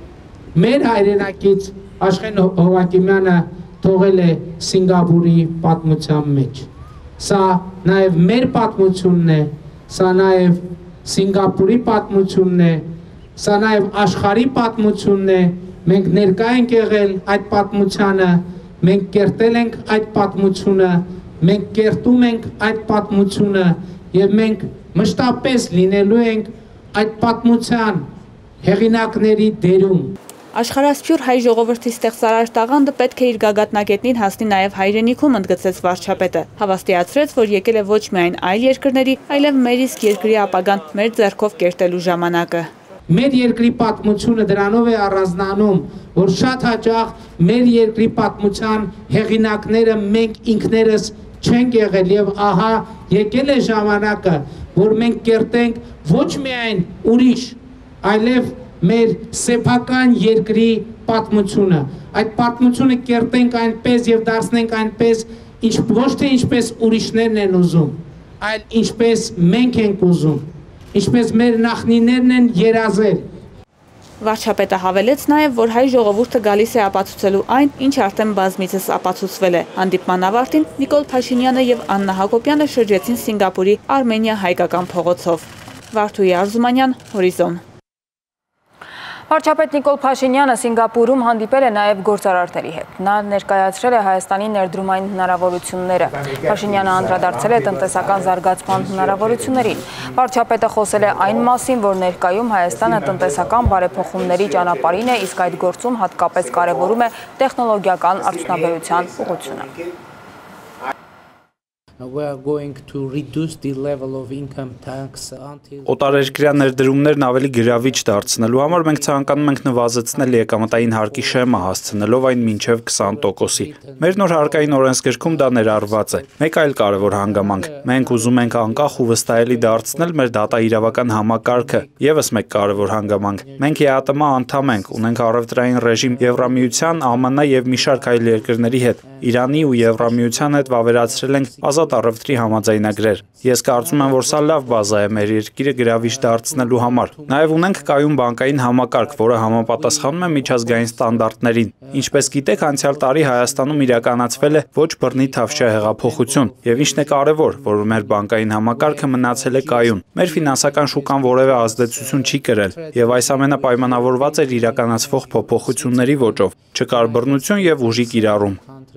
Speaker 6: Մեր հայրենակից Աշխեն Հովակիմյանը թողել է Սինգապուրի պատմության մեջ։ Սա նաև մեր պատմությունն է, սա նաև Սինգապուրի պատմությունն է, սա նաև աշխարհի պատմությունն է։ Մենք ներկա ենք եղել այդ պատմությանը, մենք կերտել ենք այդ պատմությունը, մենք կերտում ենք այդ պատմությունը եւ մենք մշտապես լինելու ենք այդ պատմության հեղինակների դերում։
Speaker 10: Աշխարհասփյուր հայ ժողովրդի ստեղծարար տաղանդը պետք է իր գագաթնակետին հասնի նաև հայրենիքում, ընդգծեց վարչապետը։ Հավաստիացրեց, որ եկել է ոչ միայն այլ երկրների, այլև մեր իսկ երկրի ապագան մեր ձեռքով կերտելու ժամանակը։
Speaker 6: Մեր երկրի պատմությունը դրանով է առանձնանում, որ շատ հաճախ մեր երկրի պատմության հեղինակները մենք ինքներս չենք եղել եւ ահա եկել է ժամանակը, որ մենք կերտենք ոչ միայն ուրիշ, այլև մեր սեփական երկրի պատմությունը։ Այդ պատմությունը կերտենք այնպես եւ դարձնենք այնպես, ինչ ոչ թե ինչպես ուրիշներն են ուզում, այլ ինչպես մենք ենք ուզում, ինչպես մեր նախնիներն են երազել։
Speaker 10: Վարչապետը հավելեց նաև, որ հայ ժողովուրդը գալիս է ապացուցելու այն, ինչ արդեն բազմիցս ապացուցվել է։ Հանդիպման ավարտին Նիկոլ Փաշինյանը եւ Աննա Հակոբյանը շրջեցին Սինգապուրի Արմենիա հայկական փողոցով։ Վարդուհի Արզումանյան, Հորիզոն։
Speaker 1: Վարչապետ Նիկոլ Փաշինյանը Սինգապուրում հանդիպել է նաև գործարարների հետ։ Նա ներկայացրել է Հայաստանի ներդրումային հնարավորությունները։ Փաշինյանը անդրադարձել է տնտեսական զարգացման հնարավորություններին։ Վարչապետը խոսել է այն մասին, որ ներկայում Հայաստանը տնտեսական բարեփոխումների ճանապարհին է, իսկ այդ գործում հատկապես կարևորում է տեխնոլոգիական արդյունաբերության ուղղությունը։
Speaker 6: We are going to reduce the level of income tax until
Speaker 7: Օտարերկրյա ներդրումներն ավելի գրավիչ դարձնելու համար մենք ցանկանում ենք նվազեցնել եկամտային հարկի շեմը, հասցնելով այն մինչև քսան տոկոսի։ Մեր նոր հարկային օրենսգրքում դա ներառված է։ Մեկ այլ կարևոր հանգամանք։ Մենք ուզում ենք անկախ ու վստահելի դարձնել մեր դատաիրավական համակարգը։ Եվս մեկ կարևոր հանգամանք։ Մենք ԵԱՏՄ անդամ ենք, ունենք առևտրային ռեժիմ Եվրամիության, ԱՄՆ եւ մի շարք այլ երկրների հետ։ Իրանի ու Եվրամիության հետ վավերացրել ենք ազատ առևտրի համաձայնագրեր։ Ես կարծում եմ, որ սա լավ բազա է մեր երկիրը գրավիչ դարձնելու համար։ Նաև ունենք կայուն բանկային համակարգ, որը համապատասխանում է միջազգային ստանդարտներին։ Ինչպես գիտեք, անցյալ տարի Հայաստանում իրականացվել է ոչ բռնի թավշյա հեղափոխություն, եւ ինչն է կարևոր, որ մեր բանկային համակարգը մնացել է կայուն։ Մեր ֆինանսական շուկան որևէ ազդեցություն չի կրել, եւ այս ամենը պայմանավորված էր իրականացվող փոփոխությունների ոճով։ Չկար բռնություն եւ ուժի կիրառում։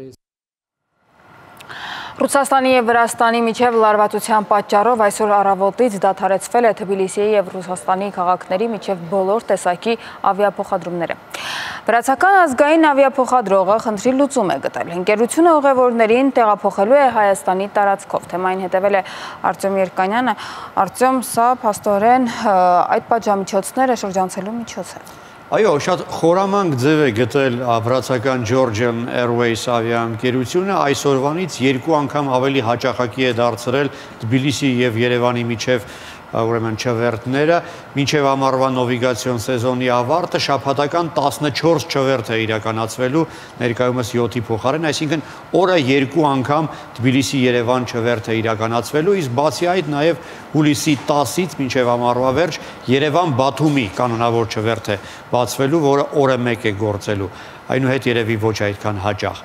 Speaker 1: Ռուսաստանի և Վրաստանի միջև լարվածության պատճառով այսօր առավոտից դադարեցվել է Թբիլիսիի և Ռուսաստանի քաղաքների միջև բոլոր տեսակի ավիափոխադրումները։ Վրացական ազգային ավիափոխադրողը խնդրի լուծում է գտել։ Ընկերությունը ուղևորներին տեղափոխելու է Հայաստանի տարածքով։ Թեմային հետևել է Արտյոմ Երկանյանը։ Արտյոմ, սա փաստորեն այդ պատժամիջոցները շրջանցելու միջոց է։
Speaker 17: Այո, շատ խորամանկ ձև է գտել վրացական Georgian Airways ավիաընկերությունը, այսօրվանից երկու անգամ ավելի հաճախակի է դարձրել Թբիլիսի և Երևանի միջև ուրեմն չվերթները, մինչև ամառվա նովիգացիոն սեզոնի ավարտը շաբաթական տասնչորս չվերթ է իրականացվելու, ներկայումս յոթի փոխարեն, այսինքն օրը երկու անգամ Թբիլիսի-Երևան չվերթ է իրականացվելու, իսկ բացի այդ նաև հուլիսի տասից մինչև ամառվա վերջ Երևան-Բաթումի կանոնավոր չվերթ է բացվելու, որը օրը մեկ է գործելու, այնուհետ երևի ոչ այդքան հաճախ։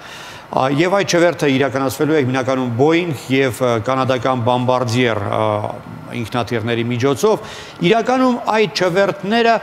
Speaker 17: Եվ այդ չվերթը իրականացվելու է հիմնականում Boeing և կանադական Bombardier ինքնաթիռների միջոցով, իրականում այդ չվերթները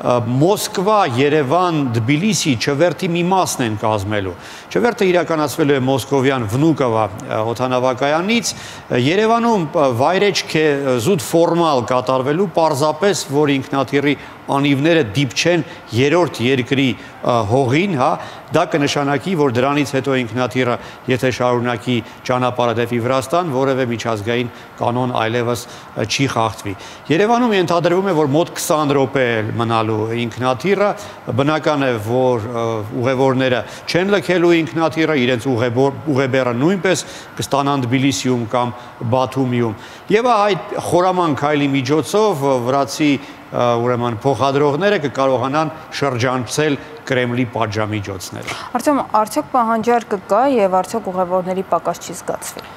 Speaker 17: Մոսկվա, Երևան, Թբիլիսի չվերթի մի մասն են կազմելու։ Չվերթը իրականացվելու է Մոսկովյան Վնուկովա օդանավակայանից, Երևանում վայրեջք է զուտ ֆորմալ կատարվելու, պարզապես, որ ինքնաթիռի անիվները դիպչեն երրորդ երկրի հողին, հա, դա կնշանակի, որ դրանից հետո ինքնաթիռը, եթե շարունակի ճանապարհը դեպի Վրաստան, որևէ միջազգային կանոն այլևս չի խախտվի։ Երևանում ենթադրվում է, որ մոտ քսան րոպե է մնալու ինքնաթիռը, բնական է, որ ուղևորները չեն լքելու ինքնաթիռը, իրենց ուղեբեռը նույնպես կստանան Թբիլիսիում կամ Բաթումիում։ Եվ այդ խորամանկ քայլի միջոցով վրացի ուրեմն փոխադրողները կկարողանան շրջանցել Կրեմլի պատժամիջոցները։
Speaker 1: Արտյոմ, արդյոք պահանջարկը կա եւ արդյոք ուղևորների պակաս չի զգացվի։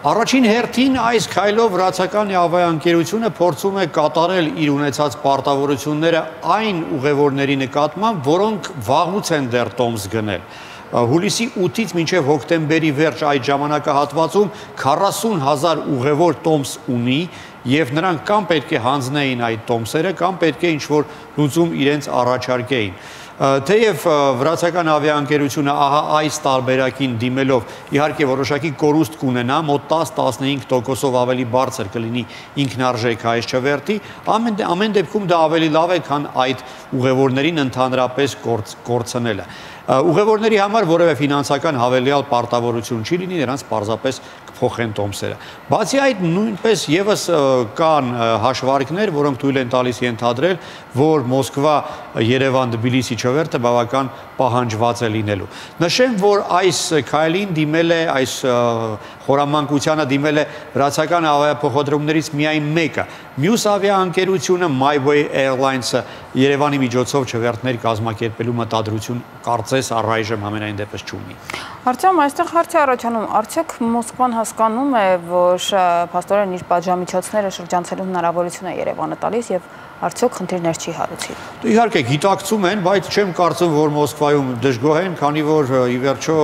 Speaker 17: Առաջին հերթին այս քայլով վրացական ավիաընկերությունը փորձում է կատարել իր ունեցած պարտավորությունները այն ուղևորների նկատմամբ, որոնք վաղուց են դեռ տոմս գնել։ Հուլիսի ութից մինչև հոկտեմբերի վերջ այդ ժամանակահատվածում քառասուն հազար ուղևոր տոմս ունի եւ նրանք կամ պետք է հանձնեին այդ տոմսերը, կամ պետք է ինչ-որ լուծում իրենց առաջարկեին։ Թեև վրացական ավիաընկերությունը ահա այս տարբերակին դիմելով իհարկե որոշակի կորուստ կունենա, մոտ տաս-տասնհինգ տոկոսով ավելի բարձր կլինի ինքնարժեք այս չվերթի, ամեն, ամեն դեպքում դա ավելի լավ է, քան այդ ուղևորներին ընդհանրապես կորցնելը։ Ուղևորների համար որևէ ֆինանսական հավելյալ պարտավորություն չի լինի, նրանց պարզապես կփոխեն տոմսերը։ Բացի այդ, նույնպես եւս կան հաշվարկներ, որոնք թույլ են տալիս ենթադրել, որ Մոսկվա, Երևան, Թբիլիսի չվերթը բավական պահանջված է լինելու։ Նշեմ, որ այս քայլին դիմել է, այս խորամանկությանը դիմել է վրացական ավիափոխադրումներից միայն մեկը։ Մյուս ավիաընկերությունը MyWay Airlines-ը Երևանի միջոցով չվերթներ կազմակերպելու մտադրություն կարծես առայժմ ամենայն դեպս չունի։
Speaker 1: Արտյոմ, այստեղ հարց է առաջանում, արդյոք Մոսկվան հասկանում է, որ փաստորեն իր պատժամիջոցները շրջանցելու հնարավորություն է Երևանը տալիս եւ արդյոք խնդիրներ չի հարուցի։
Speaker 17: Իհարկե գիտակցում են, բայց չեմ կարծում, որ Մոսկվայում դժգոհ են, քանի որ ի վերջո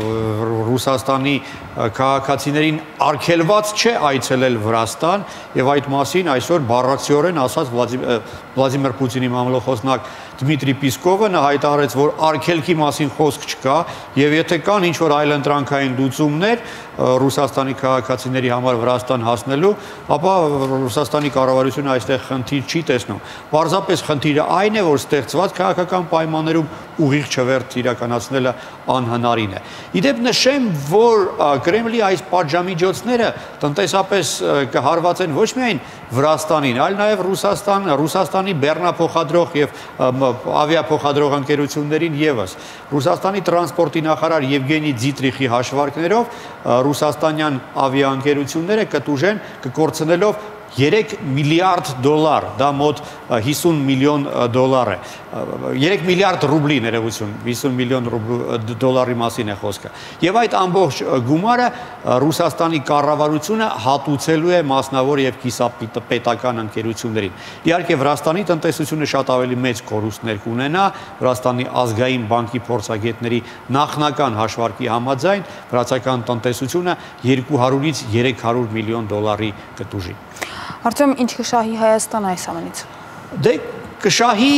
Speaker 17: Ռուսաստանի քաղաքացիներին արգելված չէ այցելել Վրաստան եւ այդ մասին այսօր բառացիորեն ասած Վլադիմիր Պուտինի մամլոխոսնակ Դմիտրի Պիսկովը նա հայտարարեց, որ արգելքի մասին խոսք չկա եւ եթե կան ինչ-որ այլընտրանքային լուծումներ Ռուսաստանի քաղաքացիների համար Վրաստան հասնելու, ապա Ռուսաստանի կառավարությունը այստեղ խնդիր չի տեսնում։ Պարզապես խնդիրը այն է, որ ստեղծված քաղաքական պայմաններում ուղիղ չվերթ իրականացնելը անհնարին է։ Իդեպ նշեմ, որ Կրեմլի այս պատժամիջոցները տնտեսապես կհարվածեն ոչ միայն Վրաստանին, այլ նաև Ռուսաստան, Ռուսաստանի բեռնափոխադրող եւ ավիափոխադրող ընկերություններին եւս։ Ռուսաստանի տրանսպորտի նախարար Եվգենի Ձիտրիխի հաշվարկներով ռուսաստանյան ավիաընկերությունները կտուժեն կկորցնելով երեք միլիարդ դոլար, դա մոտ հիսուն միլիոն դոլար է, երեք միլիարդ ռուբլի ներողություն, հիսուն միլիոն դոլարի մասին է խոսքը։ Եվ այդ ամբողջ գումարը Ռուսաստանի կառավարությունը հատուցելու է մասնավոր եւ կիսապետական ընկերություններին։ Իհարկե Վրաստանի տնտեսությունը շատ ավելի մեծ կորուստներ կունենա, Վրաստանի ազգային բանկի փորձագետների նախնական հաշվարկի համաձայն վրացական տնտեսությունը երկու հարյուրից երեք հարյուր միլիոն դոլարի կտուժի։
Speaker 1: Արտյոմ, ինչ կշահի Հայաստան այս ամենից։
Speaker 17: Դե կշահի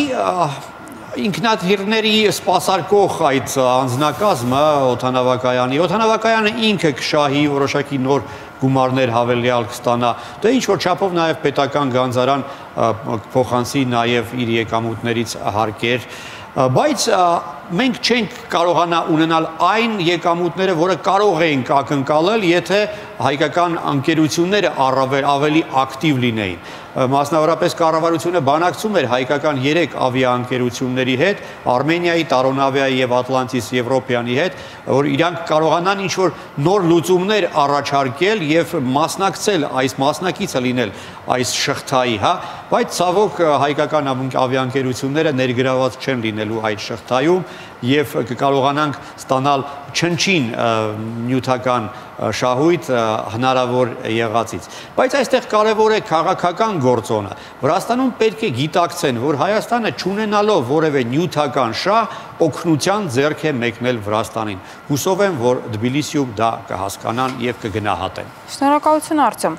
Speaker 17: ինքնաթիռների սպասարկող այդ անձնակազմը օդանավակայանի, օդանավակայանը ինքը կշահի որոշակի նոր գումարներ հավելյալ կստանա, դե ինչ որ չափով նաև պետական գանձարան փոխանցի նաև իր եկամուտներից հարկեր, բայց մենք չենք կարողանա ունենալ այն եկամուտները, որը կարող էինք ակնկալել, եթե հայկական ընկերությունները առավել ավելի ակտիվ լինեին։ Մասնավորապես կառավարությունը բանակցում էր հայկական երեք ավիաընկերությունների հետ, Արմենիայի, Տարոնավիայի եւ Ատլանտիս Եվրոպյանի հետ, որ իրանք կարողանան ինչ-որ նոր լուծումներ առաջարկել եւ մասնակցել, այս մասնակիցը լինել այս շղթայի, հա, բայց ցավոք հայկական ավիաընկերությունները ներգրաված չեն լինելու այդ շղթայում եւ կկարողանանք ստանալ չնչին նյութական շահույթ հնարավոր եղածից։ Բայց այստեղ կարևոր է քաղաքական գործոնը։ Վրաստանում պետք է գիտակցեն, որ Հայաստանը չունենալով որևէ նյութական շահ օգնության ձեռք է մեկնել Վրաստանին։ Հուսով եմ, որ Թբիլիսիում դա կհասկանան եւ կգնահատեն։
Speaker 1: Շնորհակալություն Արտյոմ։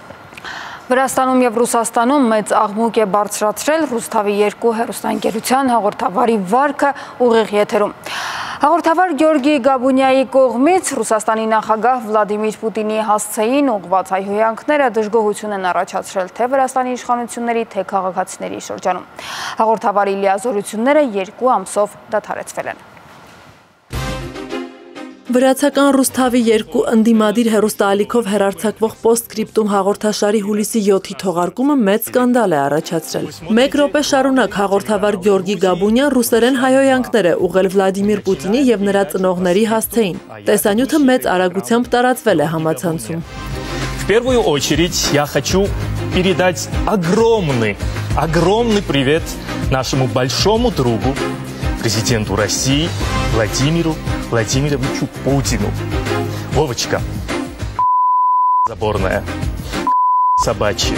Speaker 1: Վրաստանում եւ Ռուսաստանում մեծ աղմուկ է բարձրացրել Ռուսթավի երկու հեռուստաընկերության հաղորդավարի վարքը ուղիղ եթերում։ Հաղորդավար Գյորգի Գաբունյայի կողմից Ռուսաստանի նախագահ Վլադիմիր Պուտինի հասցեին ուղղված հայհոյանքները դժգոհություն են առաջացրել թե Վրաստանի իշխանությունների, թե քաղաքացիների շրջանում։ Հաղորդավարի լիազորությունները երկու ամսով դադարեցվել են։
Speaker 19: Վրացական Ռուսթավի երկու ընդդիմադիր հեռուստաալիքով հեռարձակվող պոստսկրիպտում հաղորդաշարի հուլիսի յոթի թողարկումը մեծ սկանդալ է առաջացրել։ Մեկ րոպե շարունակ հաղորդավար Գյորգի Գաբունյան ռուսերեն հայհոյանքներ է ուղղել Վլադիմիր Պուտինի եւ նրա ծնողների հասցեին։ Տեսանյութը մեծ արագությամբ տարածվել է համացանցում։
Speaker 8: В первую очередь я хочу передать огромный, огромный привет нашему большому другу, президенту России Владимиру Владимировичу Путину. Вовочка, заборная. Собачья.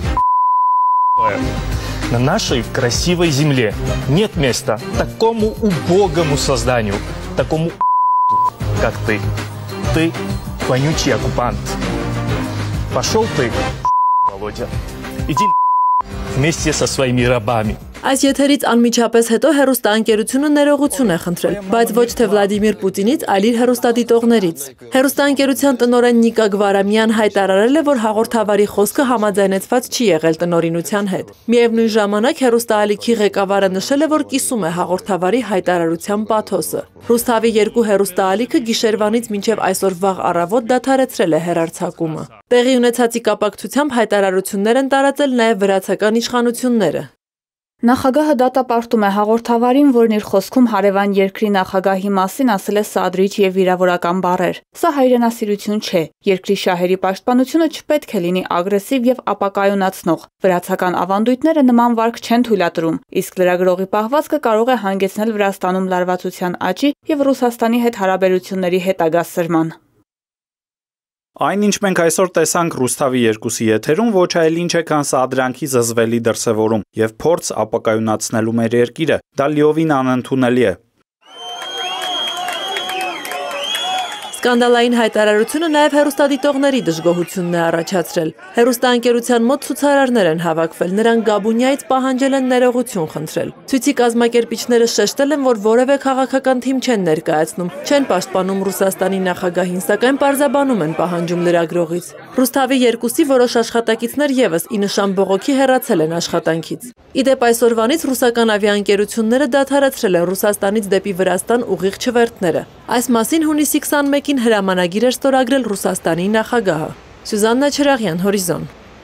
Speaker 8: На нашей красивой земле нет места такому убогому созданию, такому как ты. Ты вонючий оккупант. Пошел ты, Володя. Иди вместе со своими рабами.
Speaker 19: Այս եթերից անմիջապես հետո հեռուստաընկերությունը ներողություն է խնդրել, բայց ոչ թե Վլադիմիր Պուտինից, այլ իր հեռուստադիտողներից։ Հեռուստաընկերության տնօրեն Նիկա Գվարամյան հայտարարել է, որ հաղորդավարի խոսքը համաձայնեցված չի եղել տնօրինության հետ։ Միևնույն ժամանակ հեռուստաալիքի ղեկավարը նշել է, որ կիսում է հաղորդավարի հայտարարության պաթոսը։ Ռուսթավի երկու հեռուստաալիքը գիշերվանից մինչև այսօր վաղ առավոտ դադարեցրել է հեռարձակումը։ Տեղի ունեցածի կապակցությամբ հայտարարություններ են տարածել նաև վրացական իշխանությունները։
Speaker 1: Նախագահը դատապարտում է հաղորդավարին, որն իր խոսքում հարևան երկրի նախագահի մասին ասել է սադրիչ եւ վիրավորական բառեր։ Սա հայրենասիրություն չէ։ Երկրի շահերի պաշտպանությունը չպետք է լինի ագրեսիվ եւ ապակայունացնող։ Վրացական ավանդույթները նման վարք չեն թույլատրում, իսկ լրագրողի պահվածքը կարող է հանգեցնել Վրաստանում լարվածության աճի եւ Ռուսաստանի հետ հարաբերությունների հետագա սրման։
Speaker 7: Այն, ինչ մենք այսօր տեսանք Ռուսթավի երկուսի եթերում, ոչ այլ ինչ է, քան սադրանքի զզվելի դրսևորում եւ փորձ ապակայունացնելու մեր երկիրը, դա լիովին անընդունելի է։
Speaker 19: Սկանդալային հայտարարությունը նաև հեռուստադիտողների դժգոհությունն է առաջացրել։ Հեռուստաընկերության մոտ ցուցարարներ են հավաքվել, նրանք Գաբունիայից պահանջել են ներողություն խնդրել։ Ցույցի կազմակերպիչները շեշտել են, որ որևէ քաղաքական թիմ չեն ներկայացնում, չեն պաշտպանում Ռուսաստանի նախագահին, սակայն պարզաբանում են պահանջում լրագրողից։ Ռուսթավի երկուսի որոշ աշխատակիցներ եւս ի նշան բողոքի հեռացել են աշխատանքից։ Ի դեպ այսօրվանից ռուսական ավիաընկերությունները դադարեցրել են Ռուսաստանից դեպի Վրաստան ուղիղ չվերթները։ Այս մասին հունիսի քսանմեկին հրամանագիր էր ստորագրել Ռուսաստանի նախագահը։ Սյուզաննա Չրաղյան, Հորիզոն։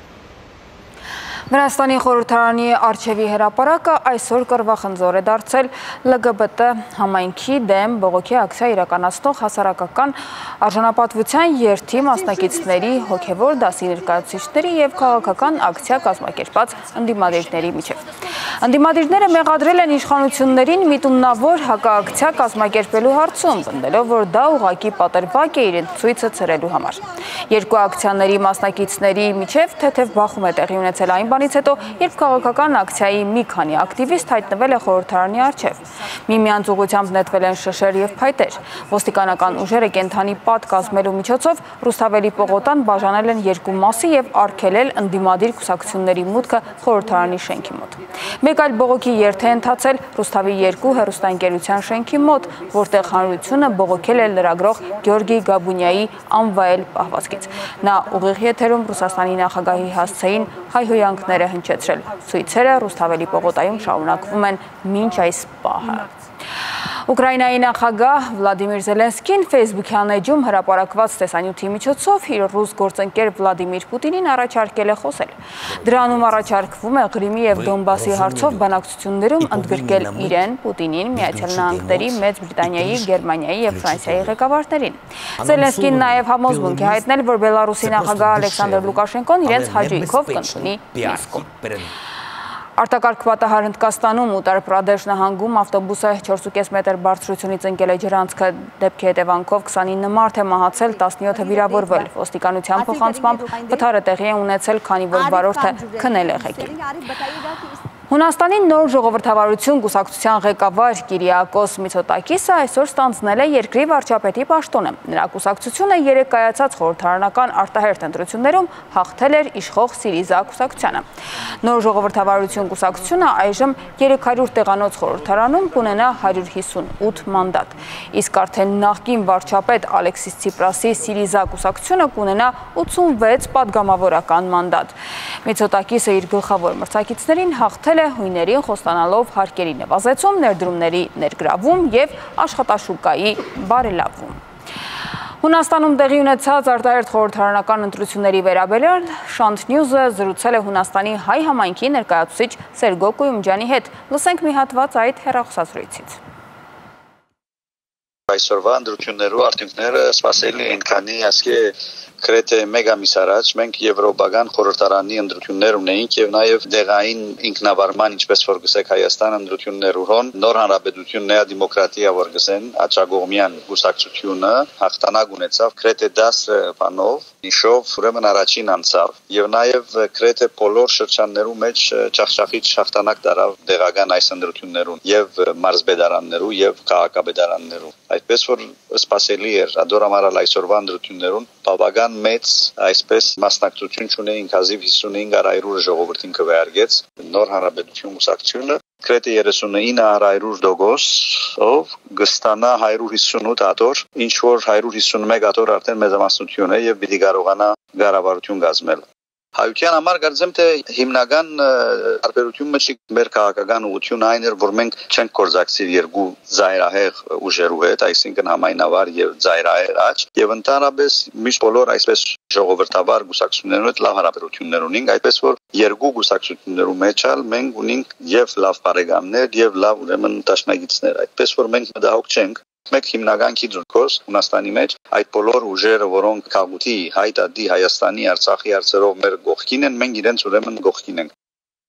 Speaker 1: Վրաստանի խորհրդարանի արչևի հրապարակը այսօր կռվախնձոր է դարձել L G B T համայնքի դեմ բողոքի ակցիա իրականացնող հասարակական արժանապատվության երթի մասնակիցների, հոգևոր դասի ներկայացուցիչների եւ քաղաքական ակցիա կազմակերպած ընդդիմադիրների միջև։ Ընդդիմադիրները մեղադրել են իշխանություններին միտումնավոր հակաակցիա կազմակերպելու հարցում, պնդելով, որ դա ուղղակի պատրվակ է իրենց ցույցը ցրելու համար։ Երկու ակցիաների մասնակիցների միջև թեթև բախում է տեղի ունեցել այն բանից հետո, երբ քաղաքական ակցիայի մի քանի ակտիվիստ հայտնվել է խորհրդարանի առջև։ Միմյանց ուղղությամբ նետվել են շշեր եւ փայտեր։ Ոստիկանական ուժերը կենթանի պատ կազմելու միջոցով Ռուսթավելի պողոտան բաժանել են երկու մասի եւ արգելել ընդդիմադիր կուսակցությունների մուտքը խորհրդարանի շենքի մոտ։ Մեկ այլ բողոքի երթ է ընթացել Ռուսթավի երկու հեռուստաընկերության շենքի մոտ, որտեղ հանրությունը բողոքել է լրագրող Գյորգի Գաբունիայի անվայել պահվածքից։ Նա ուղիղ եթերում Ռուսաստանի նախագահի հասցեին հայհոյանքներ է հնչեցրել։ Ցույցերը Ռուսթավելի պողոտայում շարունակվում են մինչ այս պահը։ Ուկրաինայի նախագահ Վլադիմիր Զելենսկին Facebook-յան էջում հրապարակված տեսանյութի միջոցով իր ռուս գործընկեր Վլադիմիր Պուտինին առաջարկել է խոսել։ Դրանում առաջարկվում է Ղրիմի եւ Դոնբասի հարցով բանակցություններում ընդգրկել իրեն, Պուտինին, Միացյալ Նահանգների, Մեծ Բրիտանիայի, Գերմանիայի եւ Ֆրանսիայի ղեկավարներին։ Զելենսկին նաեւ համոզմունք է հայտնել, որ Բելարուսի նախագահ Ալեքսանդր Լուկաշենկոն իրենց հաջողիքով կընդունի Մինսկում։ Արտակարգ պատահար Հնդկաստանում Ուտար Պրադեշ նահանգում ավտոբուսը չորս ու կես մետր բարձրությունից ընկել է ջրանցքը, դեպքի հետևանքով քսանինը մարդ է մահացել, տասնյոթը վիրավորվել։ Ոստիկանության փոխանցմամբ վթարը տեղի է ունեցել, քանի որ վարորդը քնել է ղեկին։ Հունաստանի նոր ժողովրդավարություն կուսակցության ղեկավար Կիրիակոս Միցոտակիսը այսօր ստանձնել է երկրի վարչապետի պաշտոնը։ Նրա կուսակցությունը երեկ կայացած խորհրդարանական արտահերթ ընտրություններում հաղթել էր իշխող Սիրիզա կուսակցությանը։ Նոր ժողովրդավարություն կուսակցությունը այժմ երեք հարյուր տեղանոց խորհրդարանում կունենա հարյուր հիսունութ մանդատ, իսկ արդեն նախկին վարչապետ Ալեքսիս Ցիպրասի Սիրիզա կուսակցությունը կունենա ութսունվեց պատգամավորական մանդատ։ Միցոտակիսը իր գլխավոր մրցակիցներին հաղթել է հույներին խոստանալով հարկերի նվազեցում, ներդրումների ներգրավում եւ աշխատաշուկայի բարելավում։ Հունաստանում տեղի ունեցած արտահերթ խորհրդարանական ընտրությունների վերաբերյալ Շանթ Նյուզը զրուցել է Հունաստանի հայ համայնքի ներկայացուցիչ Սերգո Կույումջյանի հետ։ Լսենք մի հատված այդ հեռախոսազրույցից։
Speaker 20: Այսօրվա ընտրություններու արդյունքները սպասելի են, քանի ասկե Գրեթե մեկ ամիս առաջ մենք Եվրոպական խորհրդարանի ընտրություններ ունեինք եւ նաեւ դեղային ինքնավարման, ինչպես որ գսեք Հայաստան ընտրություններ ունեն, նոր հանրապետություն Նեա դեմոկրատիա որ գսեն, Աչագողմյան գուսակցությունը հաղթանակ ունեցավ գրեթե դասը բանով, նիշով ուրեմն առաջին անցավ եւ նաեւ գրեթե բոլոր շրջաններում մեջ ճախճախիչ հաղթանակ դարավ դեղական այս ընտրություններուն եւ մարզբեդարաններու եւ քաղաքաբեդարաններու։ Այդպես որ սպասելի էր ադորամարալ այսօրվա ընտրություններուն բավական մեծ այսպես մասնակցություն ունեին հազիվ հիսունինգ հարյուր ժողովրդին քվեարկեց նոր հանրապետություն ուսակցությունը գրեթե երեսունինը հարյուր տոկոսով գստանա հարյուր հիսունութ աթոռ ինչ որ հարյուր հիսունմեկ աթոռ արդեն մեծամասնություն է եւ պիտի կարողանա կառավարություն կազմել Հայության համար կարծեմ թե հիմնական տարբերությունը մեջ մեր քաղաքական ուղղությունը այն էր որ մենք չենք կորզակցի երկու զայրահեղ ուժերու հետ այսինքն համայնավար եւ զայրահեղ աճ եւ ընդհանրապես միշտ բոլոր այսպես ժողովրդավար գուսակցություններու հետ լավ հարաբերություններ ունենք այդպես որ երկու գուսակցություններու մեջ ալ մենք ունենք եւ լավ բարեկամներ եւ լավ ուրեմն դաշնակիցներ այդպես որ մենք մտահոգ չենք Մեկ հիմնական քիդրկոս Հունաստանի մեջ այդ բոլոր ուժերը, որոնք քաղուտի, հայտարարի Հայաստանի, Արցախի հարցերով մեր գողքին են, մենք իրենց ուրեմն գողքին ենք։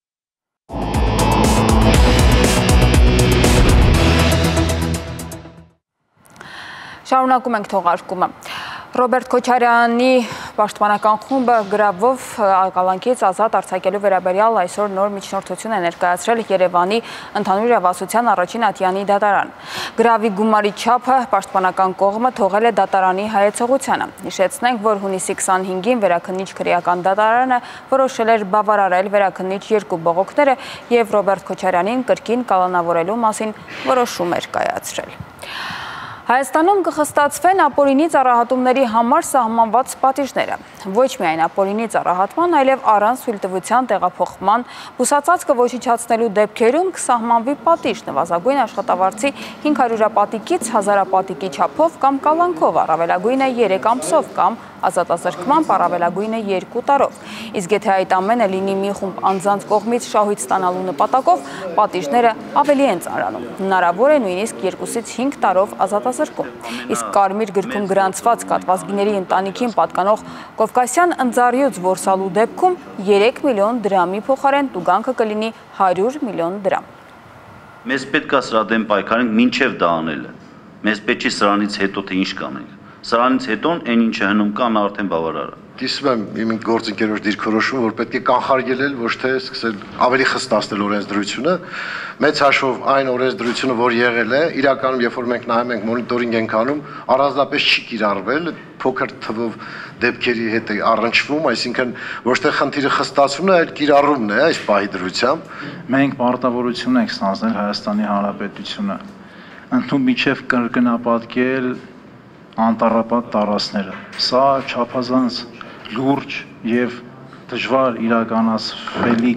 Speaker 1: Շարունակում ենք թողարկումը։ Ռոբերտ Քոչարյանի պաշտպանական խումբը գրավով ակալանքից ազատ արձակելու վերաբերյալ այսօր նոր միջնորդություն է ներկայացրել Երևանի ընդհանուր իրավասության առաջին ատյանի դատարան։ Գրավի գումարի չափը պաշտպանական կողմը թողել է դատարանի հայեցողությանը։ Հիշեցնենք, որ հունիսի քսանհինգին վերաքննիչ քրեական դատարանը որոշել էր բավարարել վերաքննիչ երկու բողոքները եւ Ռոբերտ Քոչարյանին կրկին կալանավորելու մասին որոշում էր կայացրել։ Հայաստանում կխստացվեն ապօրինի ծառահատումների համար սահմանված պատիժները։ Ոչ միայն ապօրինի ծառահատման, այլև առանց թույլտվության տեղափոխման, բուսածածկը ոչնչացնելու դեպքերում կսահմանվի պատիժ նվազագույն աշխատավարձի հինգ հարյուրապատիկից հազարապատիկի չափով կամ կալանքով, առավելագույնը երեք ամսով կամ ազատազրկման առավելագույնը երկու տարով։ Իսկ եթե այդ ամենը լինի մի խումբ անձանց կողմից շահույթ ստանալու նպատակով, պատիժները ավելի են ծանրանում։ Հնարավոր է նույնիսկ երկուսից հինգ տարով ազատազրկում։ Իսկ Կարմիր գրքում գրանցված կատվազգիների ընտանիքին պատկանող Կովկասյան ընձառյուծ որսալու դեպքում երեք միլիոն դրամի փոխարեն տուգանքը կլինի հարյուր միլիոն դրամ։
Speaker 9: Մեզ պետք է սրա դեմ պայքարենք մինչև դա անելը։ Մեզ պետք է սրանից հետո թե ինչ կանենք։ Սրանից հետո այն ինչը հնում կա նա արդեն բավարար է։
Speaker 11: Կիսում եմ իմ գործընկերոջ դիրքորոշումը, որ պետք է կանխարգելել, ոչ թե սկսել ավելի խստացնել օրենսդրությունը, մեծ հաշվով այն օրենսդրությունը, որ եղել է, իրականում երբ որ մենք նայում ենք մոնիտորինգ ենք անում, առանձնապես չի կիրառվել, փոքր թվով դեպքերի հետ է առնչվում, այսինքն ոչ թե խնդիրը խստացումն է, այլ կիրառումն է այս պահի դրությամբ։
Speaker 21: Մենք պարտավորություն ենք ստանձնել Հայաստանի Հանրապետությունը ընդհանուր միջև կրկնապատկել անտառապատ տարածքները։ Սա չափազանց լուրջ եւ դժվար իրականացվելի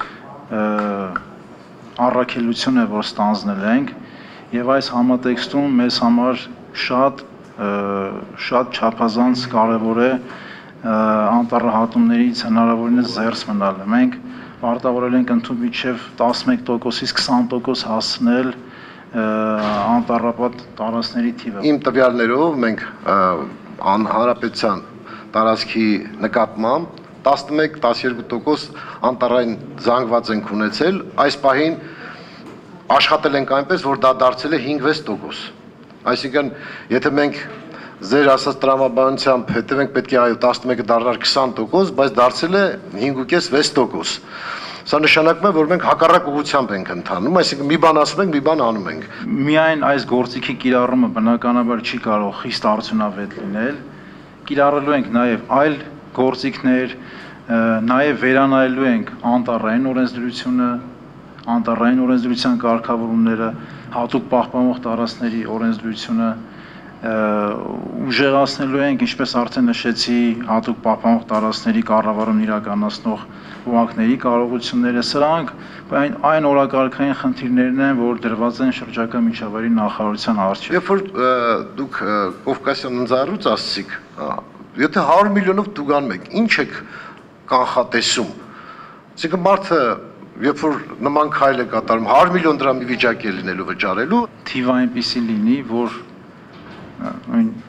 Speaker 21: առաքելություն է, որ ստանձնել ենք եւ այս համատեքստում մեզ համար շատ շատ չափազանց կարեւոր է անտառահատումներից հնարավորինս զերծ մնալը։ Մենք պարտավորել ենք ընդհանուր միջև տասնմեկ տոկոսից քսան տոկոս հասնել անտառապատ տարածքների թիվը։
Speaker 11: Իմ տվյալներով մենք հանրապետության տարածքի նկատմամբ տասնմեկ տասներկու տոկոս անտառային զանգված ենք ունեցել, այս պահին աշխատել ենք այնպես, որ դա դարձել է հինգ-վեց տոկոս։ Այսինքն, եթե մենք ձեր ասած տրամաբանությամբ հետևենք, պետք է այո տասնմեկը դառնար քսան տոկոս, բայց դարձել է հինգ-վեց տոկոս։ Սա նշանակում է, որ մենք հակառակ ուղղությամբ ենք ընթանում, այսինքն մի բան ասում ենք, մի բան անում ենք։
Speaker 21: Միայն այս գործիքի կիրառումը բնականաբար չի կարող խիստ արդյունավետ լինել։ Կիրառելու ենք նաև այլ գործիքներ, նաև վերանայելու ենք անտառային օրենսդրությունը, անտառային օրենսդրության կարգավորումները, հատուկ պահպանող տարածքների օրենսդրությունը, ուժեղացնելու ենք, ինչպես արդեն նշեցի, հատուկ պահպանող տարածքների կառավարումն իրականացնող օղակների կարողությունները, սրանք այն, այն օրակարգային խնդիրներն են, որ դրված են շրջակա միջավայրի նախարարության առջև։
Speaker 11: Երբ որ դուք Կովկասյան ընձառյուծ ասացիք, եթե հարյուր միլիոնով տուգանում եք, ինչ եք կանխատեսում։ Այսինքն մարդը երբ որ նման քայլ է կատարում, հարյուր միլիոն դրամի վիճակի է լինելու վճարելու,
Speaker 21: թիվը այնպեսի լինի, որ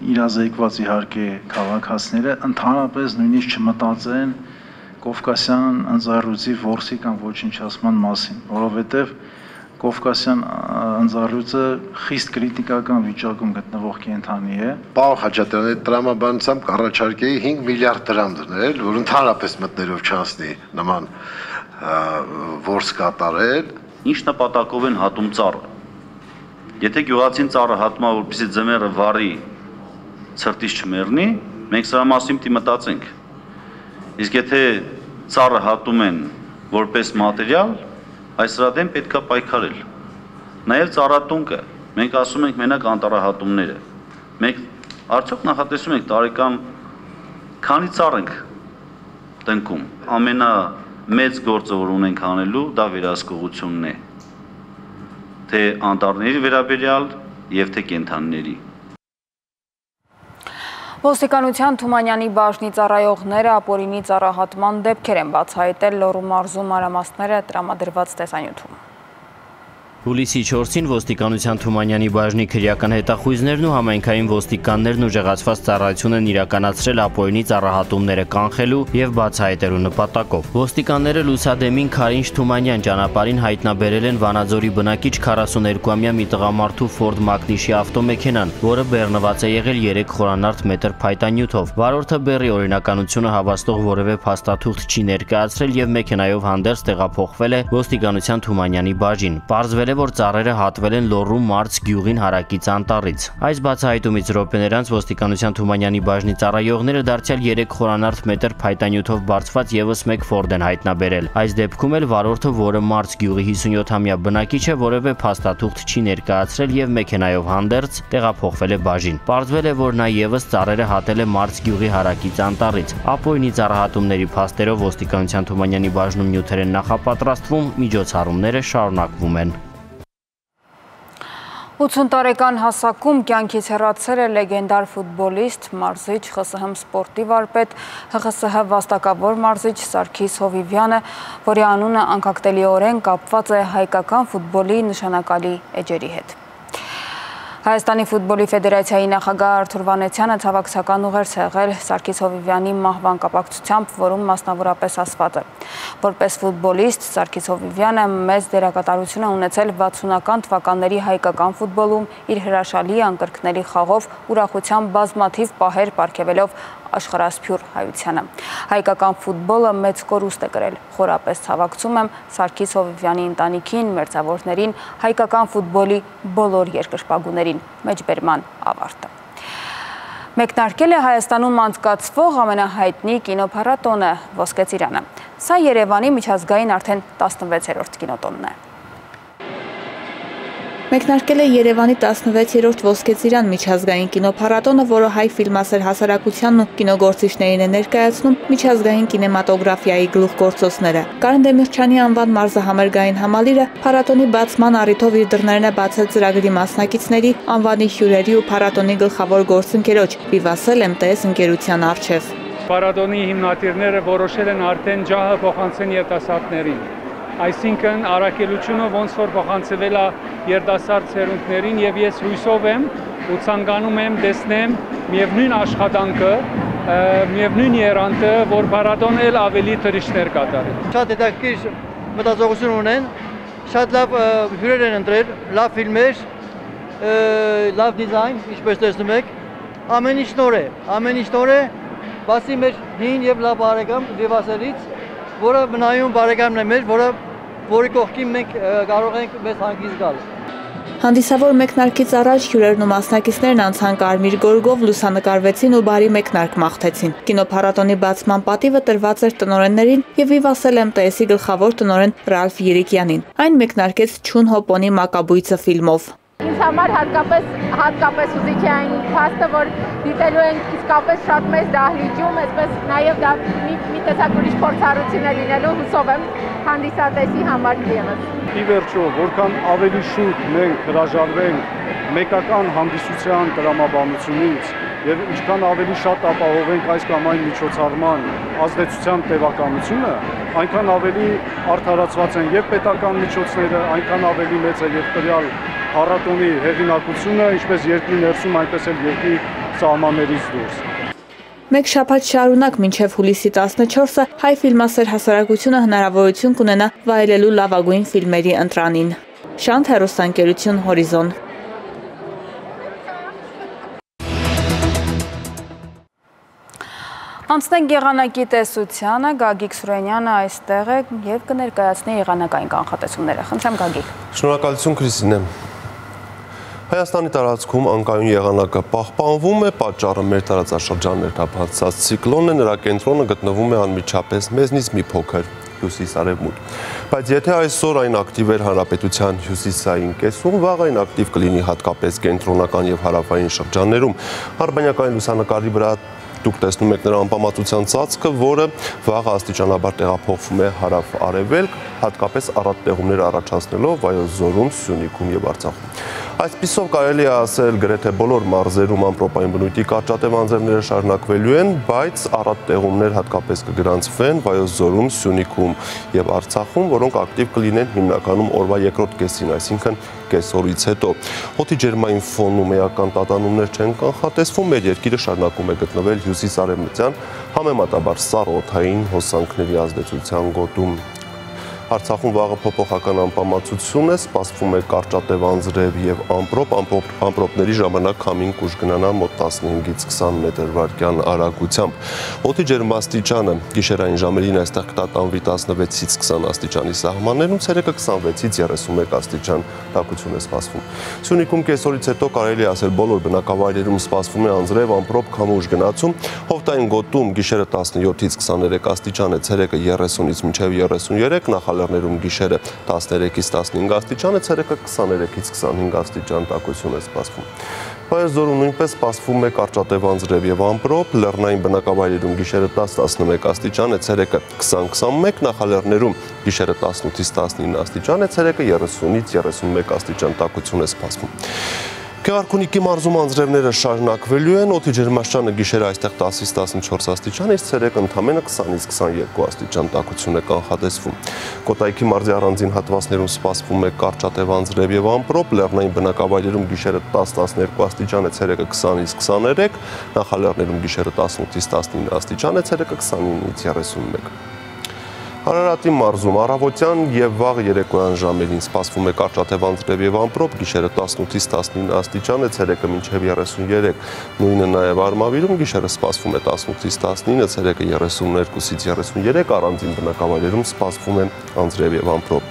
Speaker 21: իրազեկված իհարկե քաղաքացիները ընդհանրապես նույնիսկ չմտածեն Կովկասյան ընձառյուծի ворսի կամ ոչնչացման մասին, որովհետև Կովկասյան ընձառյուծը խիստ կրիտիկական վիճակում գտնվող կենդանի է։
Speaker 2: Պարոն Խաչատրյան, այդ տրամաբանությամբ կառաջարկեի հինգ միլիարդ դրամ դնել, որ ընդհանրապես մտներով չանցնի նման ворս կատարել։
Speaker 9: Ինչ նպատակով են հատում ծառը։ Եթե գյուղացին ծառը հատում է, որպեսզի ձմեռը վարի ցրտից չմեռնի, մենք սրա մասին պիտի մտածենք։ Իսկ եթե ծառը հատում են որպես մատերիալ, այս սրա դեմ պետք է պայքարել։ Նաև ծառատունկը, մենք ասում ենք մենակ անտառահատումները։ Մենք արդյոք նախատեսում ենք տարեկան քանի ծառ ենք տնկում։ Ամենամեծ գործը, որ ունենք անելու, դա վերահսկողությունն է։ Թե անտառների վերաբերյալ եւ թե կենդանիների։
Speaker 1: Ոստիկանության Թումանյանի բաժնի ծառայողները ապօրինի ծառահատման դեպքեր են բացահայտել Լոռու մարզում մանրամասները տրամադրված տեսանյութում։
Speaker 22: Հուլիսի չորսին ոստիկանության Թումանյանի բաժնի քրեական հետախույզներն ու համայնքային ոստիկաններն ուժեղացված ծառայություն են իրականացրել ապօրինի ծառահատումները կանխելու եւ բացահայտելու նպատակով։ Ոստիկանները լուսադեմին Քարինչ Թումանյան ճանապարհին հայտնաբերել են Վանաձորի բնակիչ քառասուներկուամյա մի տղամարդու Ford Magnus-ի ավտոմեքենան, որը բեռնված է եղել երեք խորանարդ մետր փայտանյութով։ Վարորդը բեռի օրինականությունը հավաստող որևէ փաստաթուղթ չի ներկայացրել եւ մեքենայով հանդերձ տեղափոխվել է ոստիկանության Թումանյանի բաժին։ Պարզվել որ ծառերը հատվել են Լոռու մարզ գյուղին հարակից անտառից։ Այս բացահայտումից րոպեներ անց ոստիկանության Թումանյանի բաժնի ծառայողները դարձյալ երեք խորանարդ մետր փայտանյութով բարձված եւս մեկ Ford են հայտնաբերել։ Այս դեպքում էլ վարորդը, որը մարզ գյուղի հիսունյոթամյա բնակիչ է, որևէ փաստաթուղթ չի ներկայացրել եւ մեքենայով հանդերձ տեղափոխվել է բաժին։ Պարզվել է, որ նա եւս ծառերը հատել է մարզ գյուղի հարակից անտառից։ Ապօրինի ծառահատումների փաստերով ոստիկանության Թումանյանի բաժնում նյութեր են նախապատրաստվում, միջոցառումները շարունակվում են։
Speaker 1: ութսուն տարեկան հասակում կյանքից հեռացել է լեգենդար ֆուտբոլիստ, մարզիչ, ԽՍՀՄ սպորտի վարպետ, ՀԽՍՀ վաստակավոր մարզիչ Սարգիս Հովիվյանը, որի անունը անկախտելիորեն կապված է հայկական ֆուտբոլի նշանակալի էջերի հետ։ Հայաստանի ֆուտբոլի ֆեդերացիայի նախագահ Արթուր Վանեցյանը ցավակցական ուղերձ է եղել Սարգիս Հովիվյանի մահվան կապակցությամբ, որում մասնավորապես ասված է. Որպես ֆուտբոլիստ Սարգիս Հովիվյանը մեծ դերակատարություն է ունեցել վաթսունական թվականների հայկական ֆուտբոլում, իր հրաշալի անկրկնելի խաղով ուրախության բազմաթիվ պահեր պարգևելով աշխարհասփյուր հայությանը։ Հայկական ֆուտբոլը մեծ կորուստ է կրել։ Խորապես ցավակցում եմ Սարգիս Հովիվյանի ընտանիքին, մերձավորներին, հայկական ֆուտբոլի բոլոր երկրպագուներին։ Մեջբերման ավարտը։ Մեկնարկել է Հայաստանում անցկացվող ամենահայտնի կինոփառատոնը Ոսկե ծիրանը։ Սա Երևանի միջազգային արդեն տասնվեցերորդ կինոտոնն է։
Speaker 10: Մեկնարկել է Երևանի տասնվեցերորդ Ոսկե ծիրան միջազգային կինոփառատոնը, որը հայ ֆիլմասեր հասարակությանն ու կինոգործիչներին է ներկայացնում միջազգային կինեմատոգրաֆիայի գլուխգործոցները։ Կարեն Դեմիրճյանի անվան մարզահամերգային համալիրը փառատոնի բացման առիթով իր դռներն է բացել ծրագրի մասնակիցների, անվանի հյուրերի ու փառատոնի գլխավոր գործընկերոջ Vivassel էմ տի էս ընկերության առջև։
Speaker 23: Փառատոնի հիմնադիրները որոշել են արդեն ջահը փոխանցեն երիտասարդներին։ Այսինքն առաքելությունը ոնց որ փոխանցվել է երիտասարդ ցերունքներին եւ ես հույսով եմ ու ցանկանում եմ տեսնեմ միևնույն աշխատանքը, միևնույն երանդը, որ փառատոնը էլ ավելի թրիչներ կատարի։
Speaker 24: Շատ հետաքրքիր մտածողություն ունեն, շատ լավ հյուրեր են ընտրել, լավ ֆիլմեր, լավ դիզայն, ինչպես տեսնում եք, ամեն ինչ նոր է, ամեն ինչ նոր է, բացի մեր հին եւ լավ բարեկամ Vivassel-ից, որը մնայուն բարեկամն է մեր, որը որի կողքին մենք կարող ենք մեզ հանգիստ գալ։
Speaker 10: Հանդիսավոր մեկնարկից առաջ հյուրերն ու մասնակիցներն անցան կարմիր գորգով, լուսանկարվեցին ու բարի մեկնարկ մաղթեցին։ Կինոփառատոնի բացման պատիվը տրված էր տնօրեններին եւ Vivassel էմ տի էս-ի գլխավոր տնօրեն Ռալֆ Երիկյանին։ Այն մեկնարկեց Չուն Հոպոնի մակաբույծը ֆիլմով։
Speaker 25: Ինձ համար հատկապես հատկապես ուզիչ է այն փաստը, որ դիտելու ենք իսկապես շատ մեծ դահլիճում, այսպես նաև դա մի, մի տեսակ ուրիշ փորձառություն է լինելու, հուսով եմ հանդիսատեսի համար ևս։
Speaker 11: Ի վերջո, որքան ավելի շուտ մենք հրաժարվենք մեկական հանդիսության տրամաբանությունից եւ ինչքան ավելի շատ ապահովենք այս կամ այն միջոցառման ազդեցության տևականությունը, այնքան ավելի արդարացված են եւ պետական միջոցները, այնքան ավելի մեծ է եւ տվյալ փառատոնի հեղինակությունը, ինչպես երկրի ներսում, այնպես էլ երկրի սահմաններից դուրս։
Speaker 10: Մեկ շաբաթ շարունակ մինչև հուլիսի տասնչորսը հայ ֆիլմասեր հասարակությունը հնարավորություն կունենա վայելելու լավագույն ֆիլմերի ընտրանին։ Շանթ հեռուստաընկերություն Հորիզոն։
Speaker 1: Անցնենք եղանակի տեսությանը, Գագիկ Սուրենյանը այստեղ է և կներկայացնի եղանակային կանխատեսումները։ Խնդրեմ Գագիկ։
Speaker 3: Շնորհակալություն Քրիստինե։ Հայաստանի տարածքում անկայուն եղանակը պահպանվում է, պատճառը մեր տարածաշրջան ներթափանցած ցիկլոնն է, նրա կենտրոնը գտնվում է անմիջապես մեզնից մի փոքր հյուսիս-արևմուտք։ Բայց եթե այսօր այն ակտիվ էր հանրապետության հյուսիսային կեսում, վաղ այն ակտիվ կլինի հատկապես կենտրոնական և հարավային շրջաններում։ Արբանյակային լուսանկարի վրա դուք տեսնում եք նրա անպամատության ծածկը, որը վաղը աստիճանաբար տեղափոխվում է հարավ-արևելք, հատկապես առատ տեղումներ առաջացնելով Վայոց ձորում, Սյունիքում և Արցախում։ Այսպիսով կարելի է ասել գրեթե բոլոր մարզերում ամպրոպային բնույթի կարճատև անձրևները շարունակվելու են, բայց առատ տեղումներ հատկապես կգրանցվեն Վայոց ձորում, Սյունիքում և Արցախում, որոնք ակտիվ կլինեն հիմնականում օրվա երկրորդ կեսին, այսինքն կեսօրից հետո։ Օդի ջերմային ֆոնում էական տատանումներ չեն կանխատեսվում, մեր երկիրը շարունակում է գտնվել հյուսիս-արևմտյան համեմատաբար սառ օդային հոսանքների ազդեցության գոտում։ Արցախում վաղը փոփոխական անպամացություն է, սպասվում է կարճատև անձրև և ամպրոպ, ամպրոպների ժամանակ քամին կուժ կնանա մոտ տասնհինգից քսան մետր վարկյան արագությամբ։ Օդի ջերմաստիճանը գիշերային ժամերին այստեղ կտատանվի տասնվեցից քսան աստիճանի սահմաններում, ցերեկը քսանվեցից երեսունմեկ աստիճան տաքություն է սպասվում։ Սյունիքում կեսօրից հետո կարելի է ասել բոլոր բնակավայրերում սպասվում է անձրև, ամպրոպ, քամուշ գնացում, հովտային գոտում գիշերը տասնյոթից քսաներեք աստիճան է, ցերեկը երեսունից մինչև երեսունյերեք, նախալեռներում գիշերը տասներեքից տասնհինգ աստիճան է, ցերեկը քսաներեքից քսանհինգ աստիճան տաքություն է սպասվում։ Վայոց ձորում նույնպես սպասվում է կարճատև անձրև և ամպրոպ, լեռնային բնակավայրերում գիշերը տաս տասնմեկ աստիճան է, ցերեկը քսան քսանմեկ, նախալեռներում գիշերը տասնութից տասնինը աստիճան է, ցերեկը երեսունից երեսունմեկ աստիճան տաքություն է սպասվում։ Գեղարքունիքի մարզում անձրևները շարունակվելու են, օդի ջերմաստիճանը գիշերը այստեղ տասից տասնչորս աստիճան, իսկ ցերեկը ընդամենը քսանից քսաներկու աստիճան տաքություն է կանխատեսվում։ Կոտայքի մարզի առանձին հատվածներում սպասվում է կարճատև անձրև և ամպրոպ, լեռնային բնակավայրերում գիշերը տաս տասներկու աստիճան է, ցերեկը քսանից քսաներեք, նախալեռներում գիշերը տասնութից տասնինը աստիճան է, ցերեկը քսանինից երեսունմեկ։ Արարատի մարզում առավոտյան և վաղ երեկոյան ժամերին սպասվում է կարճատև անձրև և ամպրոպ, գիշերը տասնութից տասնինը աստիճան է, ցերեկը մինչև երեսունյերեք, նույնը նաև Արմավիրում գիշերը սպասվում է տասնութից տասնինը, ցերեկը երեսուններկուից երեսունյերեք, առանձին բնակավայրերում սպասվում է անձրև և ամպրոպ։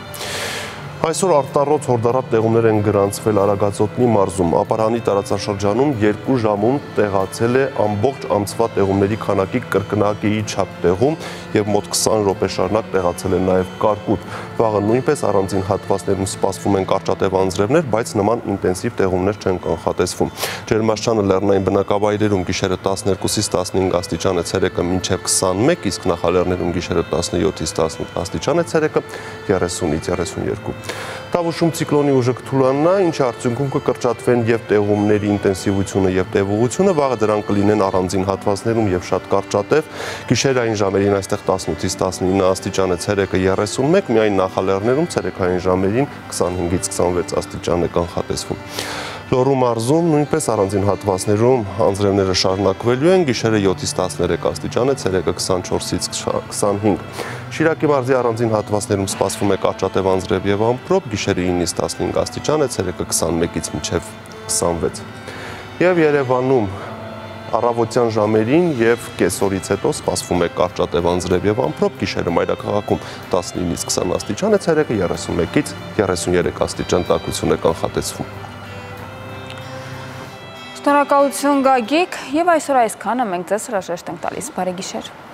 Speaker 3: Այսօր արտառոց հորդառատ տեղումներ են գրանցվել Արագածոտնի մարզում, Ապարանի տարածաշրջանում երկու ժամում տեղացել է ամբողջ ամսվա տեղումների քանակի կրկնակի չափ տեղում և մոտ քսան րոպե շարունակ տեղացել է նաև կարկուտ։ Վաղը նույնպես առանձին հատվածներում սպասվում են կարճատև անձրևներ, բայց նման ինտենսիվ տեղումներ չեն կանխատեսվում։ Ջերմաստիճանը լեռնային բնակավայրերում գիշերը տասներկուից տասնհինգ աստիճան է, ցերեկը մինչև քսանմեկ, իսկ նախալեռներում գիշերը տասնյոթից տասնութ աստիճան է, ցերեկը երեսունից երեսունյերկու։ Տավուշում ցիկլոնի ուժը կթուլանա, ինչի արդյունքում կկրճատվեն և տեղումների ինտենսիվությունը և տևողությունը, վաղը դրանք կլինեն առանձին հատվածներում և շատ կարճատև, գիշերային ժամերին այստեղ տասնութից տասնինը աստիճան է, ցերեկը երեսունմեկ, միայն նախալեռներում ցերեկային ժամերին քսանհինգից քսանվեց աստիճան է կանխատեսվում։ Լոռու մարզում նույնպես առանձին հատվածներում անձրևները շարունակվելու են, գիշերը յոթից տասներեք աստիճան է, ցերեկը քսանչորսից քսանհինգ։ Շիրակի մարզի առանձին հատվածներում սպասվում է կարճատև անձրև և ամպրոպ, գիշերը իննից տասնհինգ աստիճան է, ցերեկը քսանմեկից մինչև քսանվեց։ Եվ Երևանում առավոտյան ժամերին և կեսօրից հետո սպասվում է կարճատև անձրև և ամպրոպ, գիշերը մայրաքաղաքում տասնինից քսան աստիճան է, ցերեկը երեսունմեկից երեսունյերեք աստիճան տաքություն է կանխատեսվում։
Speaker 1: Շնորհակալություն Գագիկ, և այսօր այսքանը մենք ձեզ հրաժեշտ ենք տալիս, բարի գիշեր։